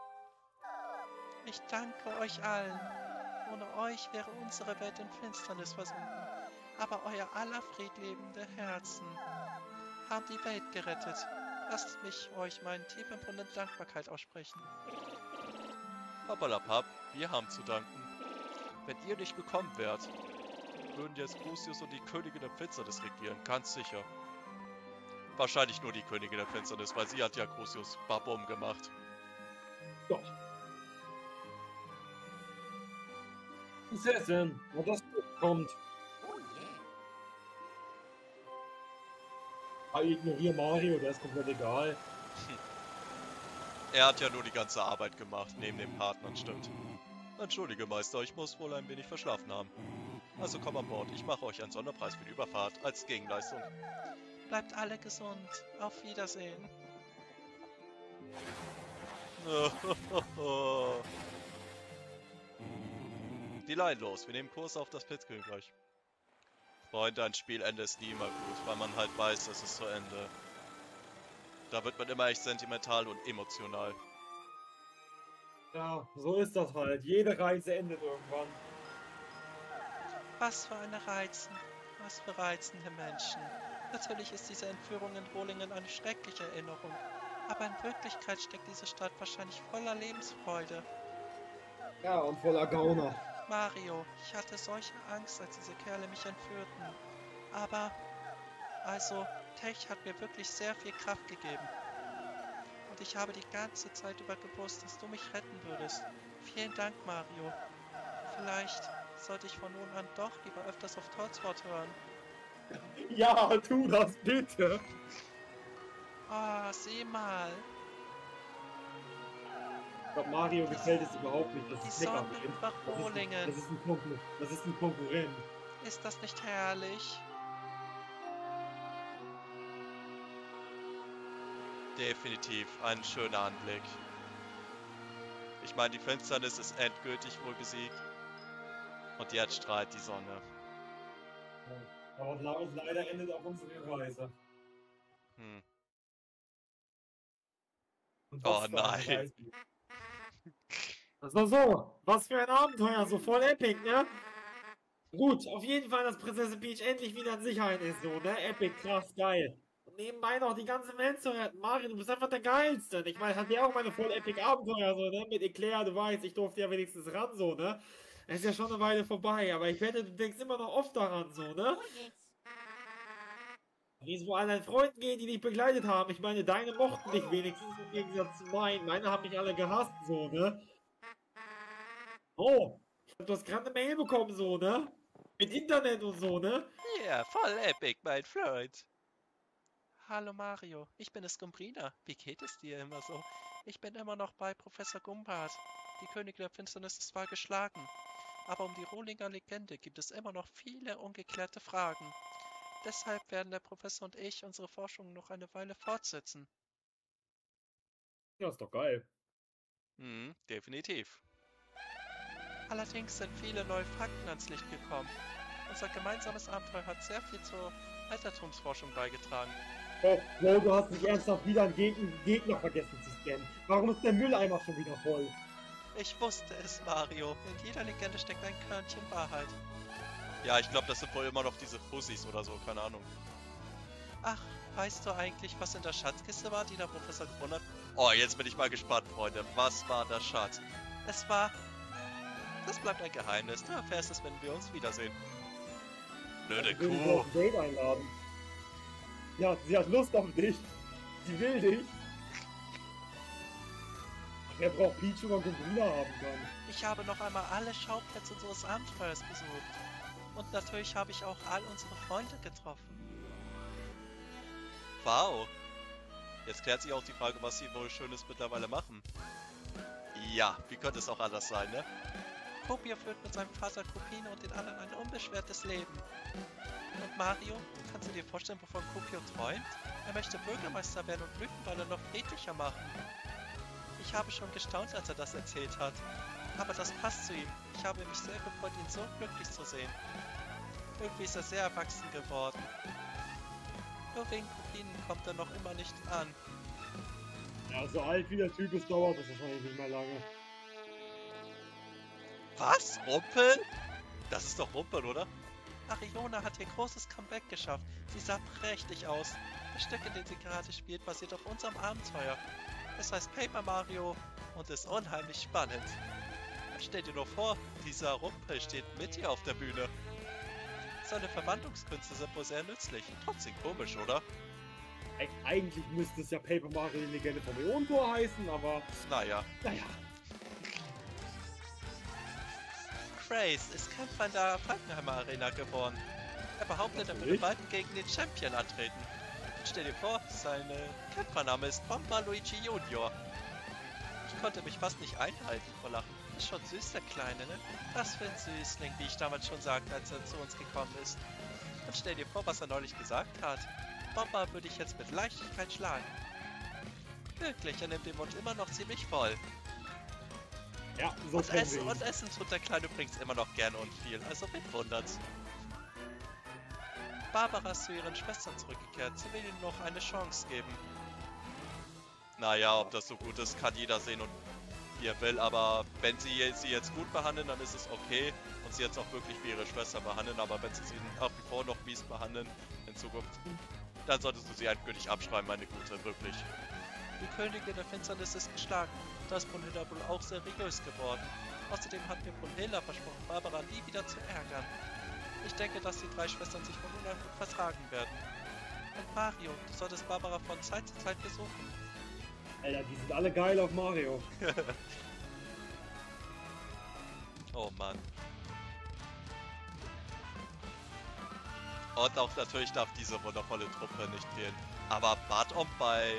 Ich danke euch allen. Ohne euch wäre unsere Welt in Finsternis versunken. Aber euer aller friedliebende Herzen haben die Welt gerettet. Lasst mich euch meinen tief empfundenen Dankbarkeit aussprechen. Papalapap, wir haben zu danken. Wenn ihr nicht gekommen wärt, würden jetzt Crucius und die Königin der Finsternis regieren, ganz sicher. Wahrscheinlich nur die Königin der Finsternis, weil sie hat ja Crucius Babum gemacht. Doch. Prinzessin, wo das kommt. Ah, ignoriere Mario, der ist komplett egal. Er hat ja nur die ganze Arbeit gemacht, neben den Partnern, stimmt. Entschuldige, Meister, ich muss wohl ein wenig verschlafen haben. Also komm an Bord, ich mache euch einen Sonderpreis für die Überfahrt als Gegenleistung. Bleibt alle gesund. Auf Wiedersehen. Die Line los, wir nehmen Kurs auf das Pilzkönigreich. Freunde, ein Spielende ist nie immer gut, weil man halt weiß, es ist zu Ende. Da wird man immer echt sentimental und emotional. Ja, so ist das halt. Jede Reise endet irgendwann. Was für eine Reizen. Was für reizende Menschen. Natürlich ist diese Entführung in Rohlingen eine schreckliche Erinnerung. Aber in Wirklichkeit steckt diese Stadt wahrscheinlich voller Lebensfreude. Ja, und voller Gauner. Mario, ich hatte solche Angst, als diese Kerle mich entführten. Aber, also, Tech hat mir wirklich sehr viel Kraft gegeben. Und ich habe die ganze Zeit über gewusst, dass du mich retten würdest. Vielen Dank, Mario. Vielleicht sollte ich von nun an doch lieber öfters auf Toadsword hören. Ja, tu das bitte. Ah, sieh mal. Ich glaube, Mario gefällt es überhaupt nicht, dass Die es Meckern Sonne beginnt. über Das ist, Rohlingen. das, ist ein Konkur das ist ein Konkurrent. Ist das nicht herrlich? Definitiv ein schöner Anblick. Ich meine, die Finsternis ist endgültig wohl besiegt. Und jetzt strahlt die Sonne. Aber le leider endet auch unsere Reise. Hm. Und Oh was für eine nein. Reise. Also so, was für ein Abenteuer, so voll epic, ne? Gut, auf jeden Fall, dass Prinzessin Peach endlich wieder in Sicherheit ist, so, ne? Epic, krass, geil. Und nebenbei noch die ganze Welt zu retten. Mario, du bist einfach der Geilste. Ich meine, hat ja auch meine voll epic Abenteuer, so, ne? Mit Eclair, du weißt, ich durfte ja wenigstens ran, so, ne? Es ist ja schon eine Weile vorbei, aber ich wette, du denkst immer noch oft daran, so, ne? Wie es wohl an deinen Freunden geht, die dich begleitet haben. Ich meine, deine mochten dich wenigstens im Gegensatz zu meinen. Meine haben mich alle gehasst, so, ne? Oh, du hast gerade eine Mail bekommen, so, ne? Mit Internet und so, ne? Ja, voll epic, mein Freund. Hallo Mario, ich bin es Gumbrina. Wie geht es dir immer so? Ich bin immer noch bei Professor Gumbart. Die Königin der Finsternis ist zwar geschlagen, aber um die Rohlinger Legende gibt es immer noch viele ungeklärte Fragen. Deshalb werden der Professor und ich unsere Forschung noch eine Weile fortsetzen. Ja, ist doch geil. Hm, definitiv. Allerdings sind viele neue Fakten ans Licht gekommen. Unser gemeinsames Abenteuer hat sehr viel zur Altertumsforschung beigetragen. Oh, wow, du hast nicht ernsthaft wieder einen Geg Gegner vergessen zu scannen. Warum ist der Mülleimer schon wieder voll? Ich wusste es, Mario. In jeder Legende steckt ein Körnchen Wahrheit. Ja, ich glaube, das sind wohl immer noch diese Fussis oder so, keine Ahnung. Ach, weißt du eigentlich, was in der Schatzkiste war, die der Professor gefunden hat? Oh, jetzt bin ich mal gespannt, Freunde. Was war der Schatz? Es war... Das bleibt ein Geheimnis. Du erfährst es, wenn wir uns wiedersehen. Blöde Ich will dich Kuh. auf ein Date einladen. Ja, sie hat Lust auf dich. Sie will dich. Wer braucht Peach, wenn man Gumbrina haben kann? Ich habe noch einmal alle Schauplätze unseres Abenteuers besucht. Und natürlich habe ich auch all unsere Freunde getroffen. Wow. Jetzt klärt sich auch die Frage, was sie wohl Schönes mittlerweile machen. Ja, wie könnte es auch anders sein, ne? Kopio führt mit seinem Vater Kopino und den anderen ein unbeschwertes Leben. Und Mario, kannst du dir vorstellen, wovon Kopio träumt? Er möchte Bürgermeister werden und Blütenballer noch friedlicher machen. Ich habe schon gestaunt, als er das erzählt hat. Aber das passt zu ihm. Ich habe mich sehr gefreut, ihn so glücklich zu sehen. Irgendwie ist er sehr erwachsen geworden. Nur wegen Kopien kommt er noch immer nicht an. Ja, so alt wie der Typ ist, dauert das wahrscheinlich nicht mehr lange. Was? Rumpel? Das ist doch Rumpel, oder? Ariona hat ihr großes Comeback geschafft. Sie sah prächtig aus. Das Stück, in dem sie gerade spielt, basiert auf unserem Abenteuer. Es heißt Paper Mario und ist unheimlich spannend. Stell dir nur vor, dieser Rumpel steht mit ihr auf der Bühne. Seine Verwandlungskünste sind wohl sehr nützlich. Trotzdem komisch, oder? Eig eigentlich müsste es ja Paper Mario die Legende vom Äonentor heißen, aber Naja. naja. Grace ist Kämpfer in der Falkenheimer Arena geworden. Er behauptet, er würde bald gegen den Champion antreten. Stell dir vor, sein Kämpfername ist Bomba Luigi Junior. Ich konnte mich fast nicht einhalten vor Lachen. Ist schon süß, der Kleine, ne? Was für ein Süßling, wie ich damals schon sagte, als er zu uns gekommen ist. Und stell dir vor, was er neulich gesagt hat. Bomba würde ich jetzt mit Leichtigkeit schlagen. Wirklich, er nimmt den Mund immer noch ziemlich voll. Ja, so Und kennen essen, wir ihn. und essen tut der Kleine übrigens immer noch gerne und viel, also wen wundert's. Barbara ist zu ihren Schwestern zurückgekehrt, sie will ihnen noch eine Chance geben. Naja, ob das so gut ist, kann jeder sehen und wie er will, aber wenn sie sie jetzt gut behandeln, dann ist es okay und sie jetzt auch wirklich wie ihre Schwester behandeln, aber wenn sie sie nach wie vor noch mies behandeln in Zukunft, dann solltest du sie endgültig abschreiben, meine Gute, wirklich. Die Königin der Finsternis ist geschlagen, da ist Brunhilda wohl auch seriös geworden. Außerdem hat mir Brunhilda versprochen, Barbara nie wieder zu ärgern. Ich denke, dass die drei Schwestern sich von nun an gut vertragen werden. Und Mario, du solltest Barbara von Zeit zu Zeit besuchen. Alter, die sind alle geil auf Mario. Oh Mann. Und auch natürlich darf diese wundervolle Truppe nicht fehlen. Aber Bartom bei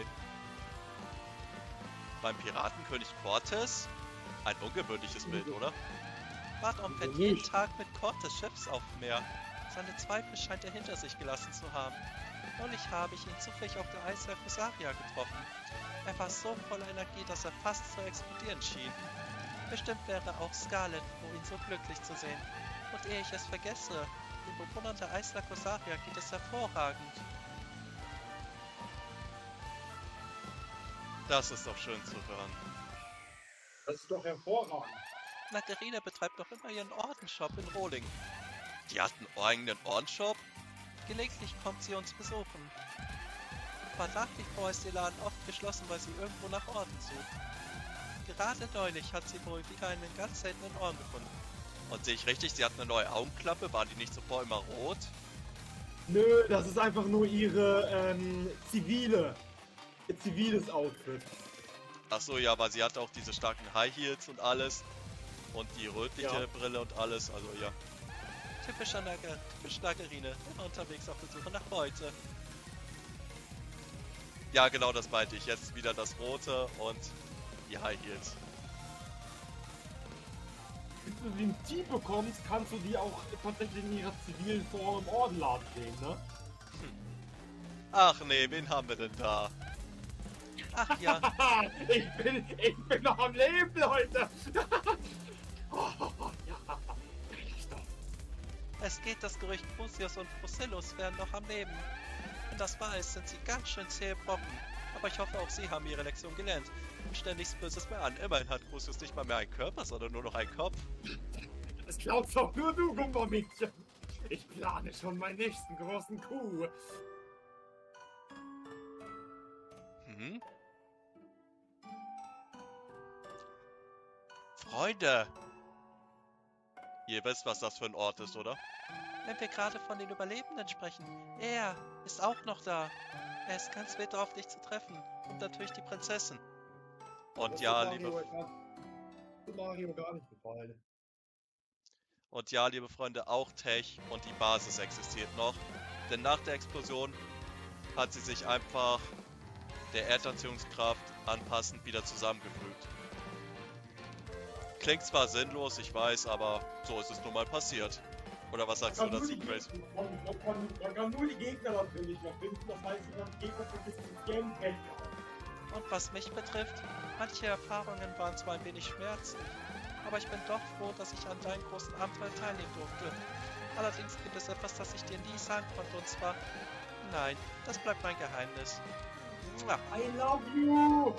beim Piratenkönig Cortez? Ein ungewöhnliches Bild, oder? Bartom fährt Wieso jeden nicht? Tag mit Cortes Schiffs auf dem Meer. Seine Zweifel scheint er hinter sich gelassen zu haben. Neulich habe ich ihn zufällig auf der Isla Rosaria getroffen. Er war so voller Energie, dass er fast zu explodieren schien. Bestimmt wäre auch Scarlet froh, ihn so glücklich zu sehen. Und ehe ich es vergesse, den Bewohnern der Isla Rosaria geht es hervorragend. Das ist doch schön zu hören. Das ist doch hervorragend. Nagarina betreibt noch immer ihren Ordenshop in Rohling. Die hat einen eigenen Ohrenshop? Gelegentlich kommt sie uns besuchen. Aber nach wie vor ist ihr Laden oft geschlossen, weil sie irgendwo nach Orden sucht. Gerade neulich hat sie wohl wieder einen ganz seltenen Orden gefunden. Und sehe ich richtig, sie hat eine neue Augenklappe? War die nicht zuvor immer rot? Nö, das ist einfach nur ihre ähm, zivile, ihr ziviles Outfit. Achso, ja, aber sie hatte auch diese starken High Heels und alles. Und die rötliche Ja. Brille und alles, also ja. Typischer Nager, typisch Nagerine, immer unterwegs auf der Suche nach Beute. Ja, genau das meinte ich. Jetzt wieder das Rote und die High Heels. Bis du den Tee bekommst, kannst du die auch tatsächlich in ihrer zivilen Form im Ordenladen sehen, ne? Ach nee, wen haben wir denn da? Ach ja, ich bin, ich bin noch am Leben, Leute! oh, ja, ich doch. es geht das Gerücht, Crucius und Procellus wären noch am Leben. Wenn das wahr ist, sind sie ganz schön zähe Brocken. Aber ich hoffe, auch sie haben ihre Lektion gelernt. Und stellen nichts Böses mehr an. Immerhin hat Crucius nicht mal mehr einen Körper, sondern nur noch einen Kopf. Das glaubst doch nur du, Gumpermädchen. Ich plane schon meinen nächsten großen Coup. Mhm. Freunde! Ihr wisst, was das für ein Ort ist, oder? Wenn wir gerade von den Überlebenden sprechen, er ist auch noch da. Er ist ganz wild darauf, dich zu treffen. Und natürlich die Prinzessin. Und Das ja, hat liebe, Mario, gar- hat Mario gar nicht gefallen. und ja, liebe Freunde, auch Tech und die Basis existiert noch. Denn nach der Explosion hat sie sich einfach der Erdanziehungskraft anpassend wieder zusammengefügt. Klingt zwar sinnlos, ich weiß, aber so ist es nun mal passiert. Oder was sagst Man du kann, dazu, nur die Grace? Gegner, man, man, man, man kann nur die Gegner da drin nicht mehr finden, das heißt, die ganzen Gegner vergessen das Gameplay. Und was mich betrifft, manche Erfahrungen waren zwar ein wenig schmerzend, aber ich bin doch froh, dass ich an deinem großen Abenteuer teilnehmen durfte. Allerdings gibt es etwas, das ich dir nie sagen konnte, und zwar... Nein, das bleibt mein Geheimnis. Mua. I love you!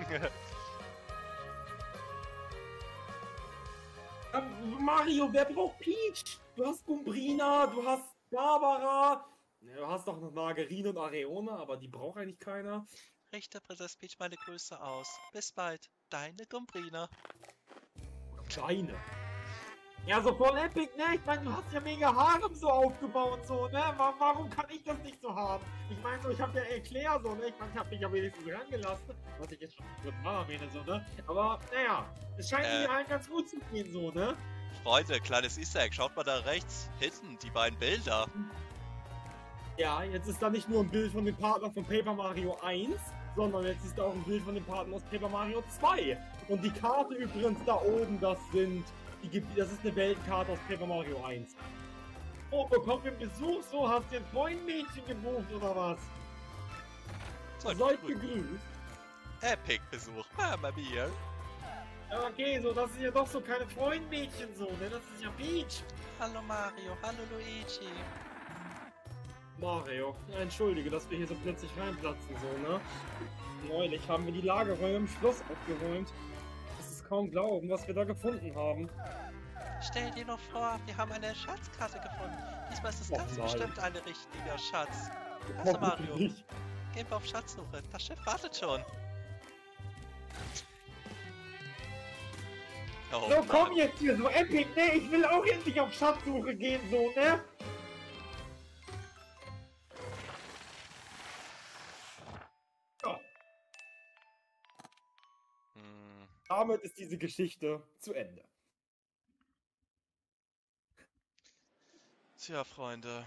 Ähm, Mario, wer braucht Peach? Du hast Gumbrina, du hast Barbara, ja, du hast auch noch Margarine und Areone, aber die braucht eigentlich keiner. Richte Prinzess Peach meine Grüße aus. Bis bald, deine Gumbrina. Kleine. Ja, so voll epic, ne? Ich meine, du hast ja mega Harem so aufgebaut, so, ne? Wa- Warum kann ich das nicht so haben? Ich meine, so, ich habe ja erklärt, so, ne? Ich meine, ich habe mich ja wenigstens rangelassen, was ich jetzt schon mit Mal erwähne, so, ne? Aber, naja, es scheint Äh. mir allen ganz gut zu gehen, so, ne? Freunde, kleines Easter Egg. Schaut mal da rechts hinten, die beiden Bilder. Ja, jetzt ist da nicht nur ein Bild von dem Partner von Paper Mario eins, sondern jetzt ist da auch ein Bild von dem Partner aus Paper Mario zwei. Und die Karte übrigens da oben, das sind, die, Gebi- das ist eine Weltkarte aus Paper Mario eins. Oh, bekommen wir Besuch? So, hast du ein Freundmädchen gebucht oder was? Seid Seid gegrüßt. gegrüßt. Epic-Besuch. Mamma mia. Ja, okay, so, das sind ja doch so keine Freundmädchen so, ne? Das ist ja Peach. Hallo Mario, hallo Luigi. Mario, ja, entschuldige, dass wir hier so plötzlich reinplatzen, so, ne? Neulich haben wir die Lagerräume im Schloss aufgeräumt. Es ist kaum glauben, was wir da gefunden haben. Stell dir noch vor, wir haben eine Schatzkarte gefunden. Diesmal ist es Och ganz nein. bestimmt ein richtiger Schatz. Also Mario, Hoffentlich. gehen wir auf Schatzsuche. Das Schiff wartet schon. Oh, So, komm Mann. jetzt hier, so epic, ne? Ich will auch endlich auf Schatzsuche gehen, so, ne? Ja, Hm, damit ist diese Geschichte zu Ende. Tja, Freunde.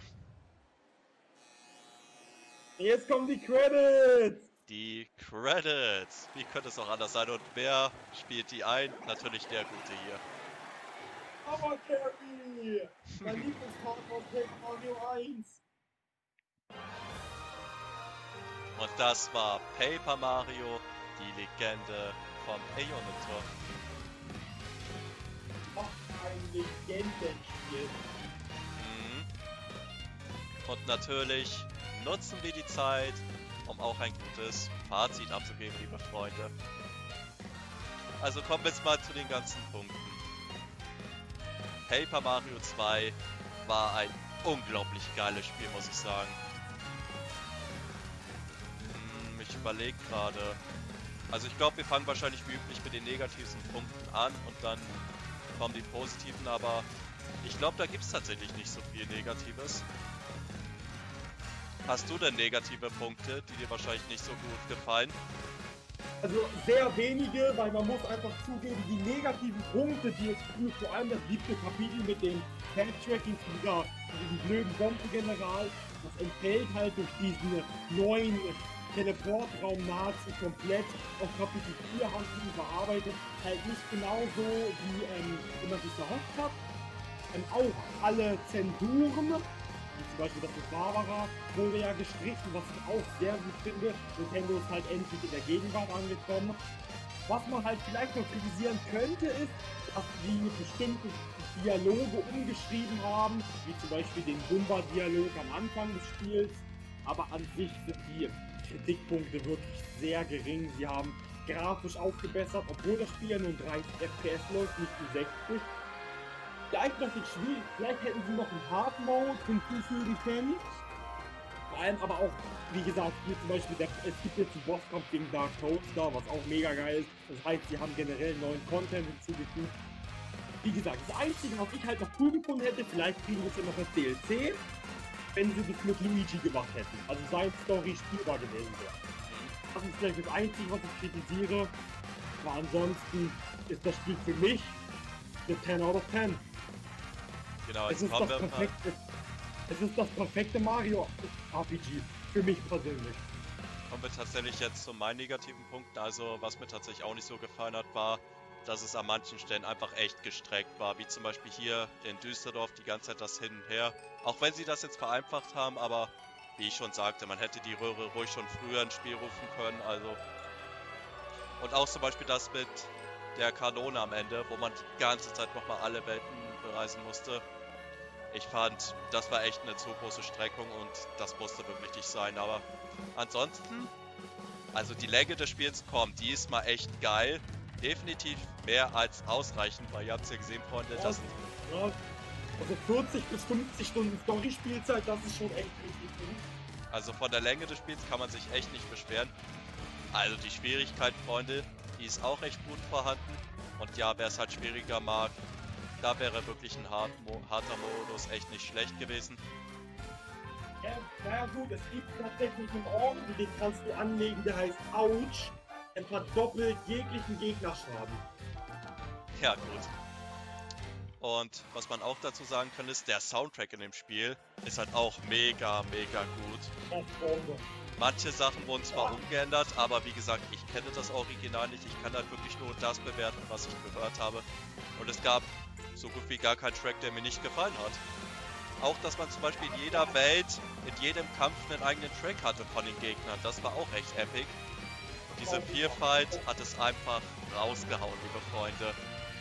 Jetzt kommen die Credits! Die Credits. Wie könnte es auch anders sein? Und wer spielt die ein? Natürlich der Gute hier. Aber Carrie! Mein Lieblingspartner aus Paper Mario eins! Und das war Paper Mario, die Legende vom Äonentor. Was ein Legendenspiel! Mhm. Und natürlich nutzen wir die Zeit, um auch ein gutes Fazit abzugeben, liebe Freunde. Also kommen wir jetzt mal zu den ganzen Punkten. Paper Mario zwei war ein unglaublich geiles Spiel, muss ich sagen. Hm, ich überlege gerade. Also ich glaube, wir fangen wahrscheinlich wie üblich mit den negativsten Punkten an und dann kommen die positiven, aber ich glaube, da gibt es tatsächlich nicht so viel Negatives. Hast du denn negative Punkte, die dir wahrscheinlich nicht so gut gefallen? Also sehr wenige, weil man muss einfach zugeben, die negativen Punkte, die jetzt für vor allem das siebte Kapitel mit dem Tab-Tracking zu dieser, zu diesem blöden Bombengeneral, das entfällt halt durch diesen neuen Teleportraum nahezu komplett auf Kapitel vier haben sie bearbeitet, halt nicht genauso wie, ähm, wie man sich erhofft hat. Ähm, auch alle Zensuren, wie zum Beispiel das mit Barbara, wurde ja gestrichen, was ich auch sehr gut finde. Nintendo ist halt endlich in der Gegenwart angekommen. Was man halt vielleicht noch kritisieren könnte, ist, dass sie bestimmte Dialoge umgeschrieben haben, wie zum Beispiel den Bumba-Dialog am Anfang des Spiels. Aber an sich sind die Kritikpunkte wirklich sehr gering. Sie haben grafisch aufgebessert, obwohl das Spiel ja nur in dreißig F P S läuft, nicht in sechzig. Vielleicht noch nicht schwierig, vielleicht hätten sie noch einen Hard Mode hinzufügen können. Vor allem aber auch, wie gesagt, hier zum Beispiel, der, es gibt jetzt einen Bosskampf gegen Dark Toadster, was auch mega geil ist. Das heißt, sie haben generell neuen Content hinzugefügt. Wie gesagt, das Einzige, was ich halt noch cool gefunden hätte, vielleicht kriegen wir es ja noch als D L C, wenn sie das mit Luigi gemacht hätten. Also seine Story spielbar gewesen wäre. Das ist vielleicht das Einzige, was ich kritisiere. Aber ansonsten ist das Spiel für mich eine zehn out of zehn. Genau, Es jetzt ist, das kommen wir mal. perfekte, es ist das perfekte Mario R P G. Für mich persönlich. Kommen wir tatsächlich jetzt zu meinen negativen Punkten. Also, was mir tatsächlich auch nicht so gefallen hat, war, dass es an manchen Stellen einfach echt gestreckt war. Wie zum Beispiel hier in Düsseldorf die ganze Zeit das Hin und Her. Auch wenn sie das jetzt vereinfacht haben, aber wie ich schon sagte, man hätte die Röhre ruhig schon früher ins Spiel rufen können. Also und auch zum Beispiel das mit der Kanone am Ende, wo man die ganze Zeit nochmal alle Welten bereisen musste. Ich fand, das war echt eine zu große Streckung und das musste wirklich nicht sein. Aber ansonsten, also die Länge des Spiels kommt, die ist mal echt geil. Definitiv mehr als ausreichend, weil ihr habt es ja gesehen, Freunde, Ja, das, ja, also vierzig bis fünfzig Stunden Story-Spielzeit, das ist schon echt richtig gut. also von der Länge des Spiels kann man sich echt nicht beschweren. Also die Schwierigkeit, Freunde, die ist auch echt gut vorhanden. Und ja, wer es halt schwieriger mag, da wäre wirklich ein hart, mo harter Modus echt nicht schlecht gewesen. Ja, naja gut, es gibt tatsächlich einen Orden, den kannst du anlegen, der heißt Ouch. Er verdoppelt jeglichen Gegnerschaden. Ja, gut. Und was man auch dazu sagen kann, ist, der Soundtrack in dem Spiel ist halt auch mega, mega gut. Das Bombe. Manche Sachen wurden zwar umgeändert, aber wie gesagt, ich kenne das Original nicht. Ich kann halt wirklich nur das bewerten, was ich gehört habe. Und es gab so gut wie gar keinen Track, der mir nicht gefallen hat. Auch, dass man zum Beispiel in jeder Welt, in jedem Kampf einen eigenen Track hatte von den Gegnern. Das war auch echt epic. Und diese Vielfalt hat es einfach rausgehauen, liebe Freunde.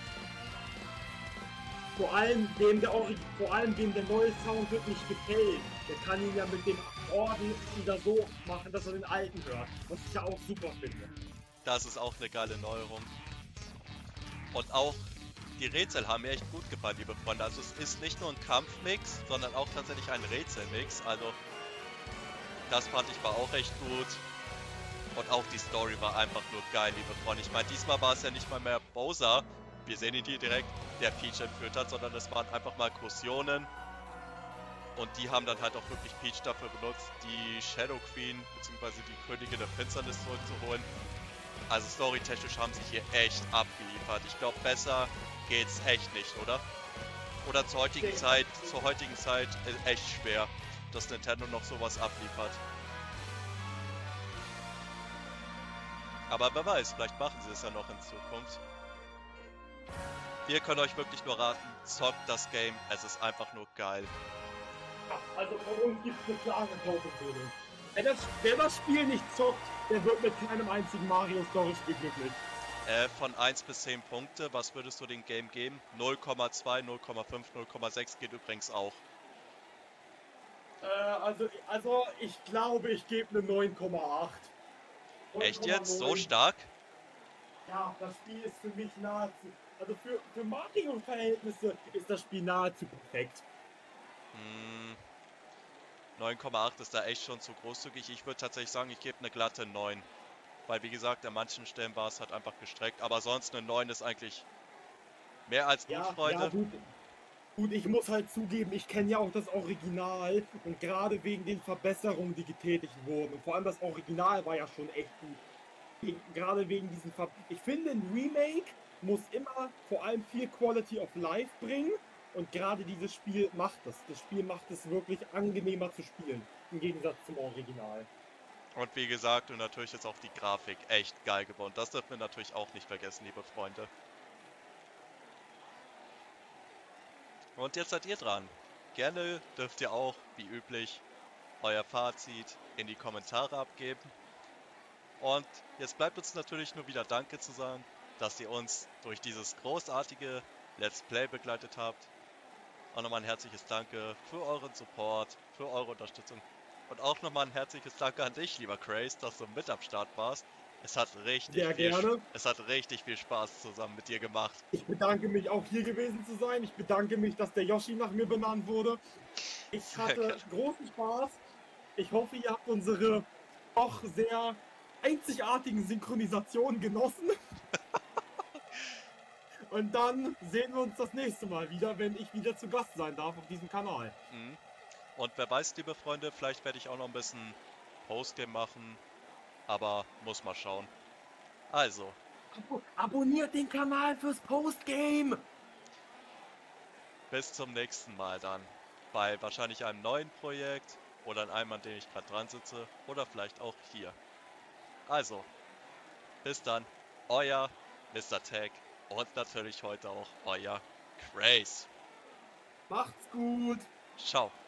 Vor allem, dem der, Ori- vor allem dem der neue Sound wirklich gefällt. Der kann ihn ja mit dem Orden wieder so machen, dass er den alten hört. Was ich ja auch super finde. Das ist auch eine geile Neuerung. Und auch die Rätsel haben mir echt gut gefallen, liebe Freunde. Also es ist nicht nur ein Kampfmix, sondern auch tatsächlich ein Rätselmix. Also das fand ich war auch echt gut. Und auch die Story war einfach nur geil, liebe Freunde. Ich meine, diesmal war es ja nicht mal mehr Bowser, wir sehen ihn hier direkt, der Peach entführt hat, sondern es waren einfach mal Kursionen. Und die haben dann halt auch wirklich Peach dafür benutzt, die Shadow Queen bzw. die Königin der Finsternis zurückzuholen. Also storytechnisch haben sie hier echt abgeliefert. Ich glaube, besser geht's echt nicht, oder? Oder zur heutigen Zeit, zur heutigen Zeit ist echt schwer, dass Nintendo noch sowas abliefert. Aber wer weiß, vielleicht machen sie es ja noch in Zukunft. Wir können euch wirklich nur raten, zockt das Game, es ist einfach nur geil. Also von uns gibt es eine klare Kaufempfehlung. Wer das, wer das Spiel nicht zockt, der wird mit keinem einzigen Mario Story Spiel glücklich. Äh, von eins bis zehn Punkte, was würdest du dem Game geben? null Komma zwei, null Komma fünf, null Komma sechs geht übrigens auch. Äh, also, also ich glaube, ich gebe eine neun Komma acht. Echt jetzt? So stark? Ja, das Spiel ist für mich nahezu... Also für, für Mario-Verhältnisse ist das Spiel nahezu perfekt. Hm, neun Komma acht ist da echt schon zu großzügig. Ich würde tatsächlich sagen, ich gebe eine glatte neun. Weil wie gesagt, an manchen Stellen war es halt einfach gestreckt. Aber sonst eine neun ist eigentlich mehr als gut, Ja, Freunde. ja, gut. Gut, ich muss halt zugeben, ich kenne ja auch das Original und gerade wegen den Verbesserungen, die getätigt wurden. Und vor allem das Original war ja schon echt gut. Wegen- Gerade wegen diesen Ver Ich finde, ein Remake muss immer vor allem viel Quality of Life bringen. Und gerade dieses Spiel macht es. Das Spiel macht es wirklich angenehmer zu spielen. Im Gegensatz zum Original. Und wie gesagt, und natürlich ist auch die Grafik echt geil geworden. Das dürfen wir natürlich auch nicht vergessen, liebe Freunde. Und jetzt seid ihr dran. Gerne dürft ihr auch, wie üblich, euer Fazit in die Kommentare abgeben. Und jetzt bleibt uns natürlich nur wieder Danke zu sagen, dass ihr uns durch dieses großartige Let's Play begleitet habt. Auch nochmal ein herzliches Danke für euren Support, für eure Unterstützung. Und auch nochmal ein herzliches Danke an dich, lieber Craze, dass du mit am Start warst. Es hat richtig Sehr viel, gerne. es hat richtig viel Spaß zusammen mit dir gemacht. Ich bedanke mich auch hier gewesen zu sein. Ich bedanke mich, dass der Yoshi nach mir benannt wurde. Ich Sehr hatte gerne. großen Spaß. Ich hoffe, ihr habt unsere doch sehr einzigartigen Synchronisationen genossen. Und dann sehen wir uns das nächste Mal wieder, wenn ich wieder zu Gast sein darf auf diesem Kanal. Mhm. Und wer weiß, liebe Freunde, vielleicht werde ich auch noch ein bisschen Postgame machen, aber muss mal schauen. Also, Abo abonniert den Kanal fürs Postgame! bis zum nächsten Mal dann. Bei wahrscheinlich einem neuen Projekt oder an einem, an dem ich gerade dran sitze oder vielleicht auch hier. Also, bis dann, euer Mister Tag Und natürlich heute auch euer Craze. Macht's gut. Ciao.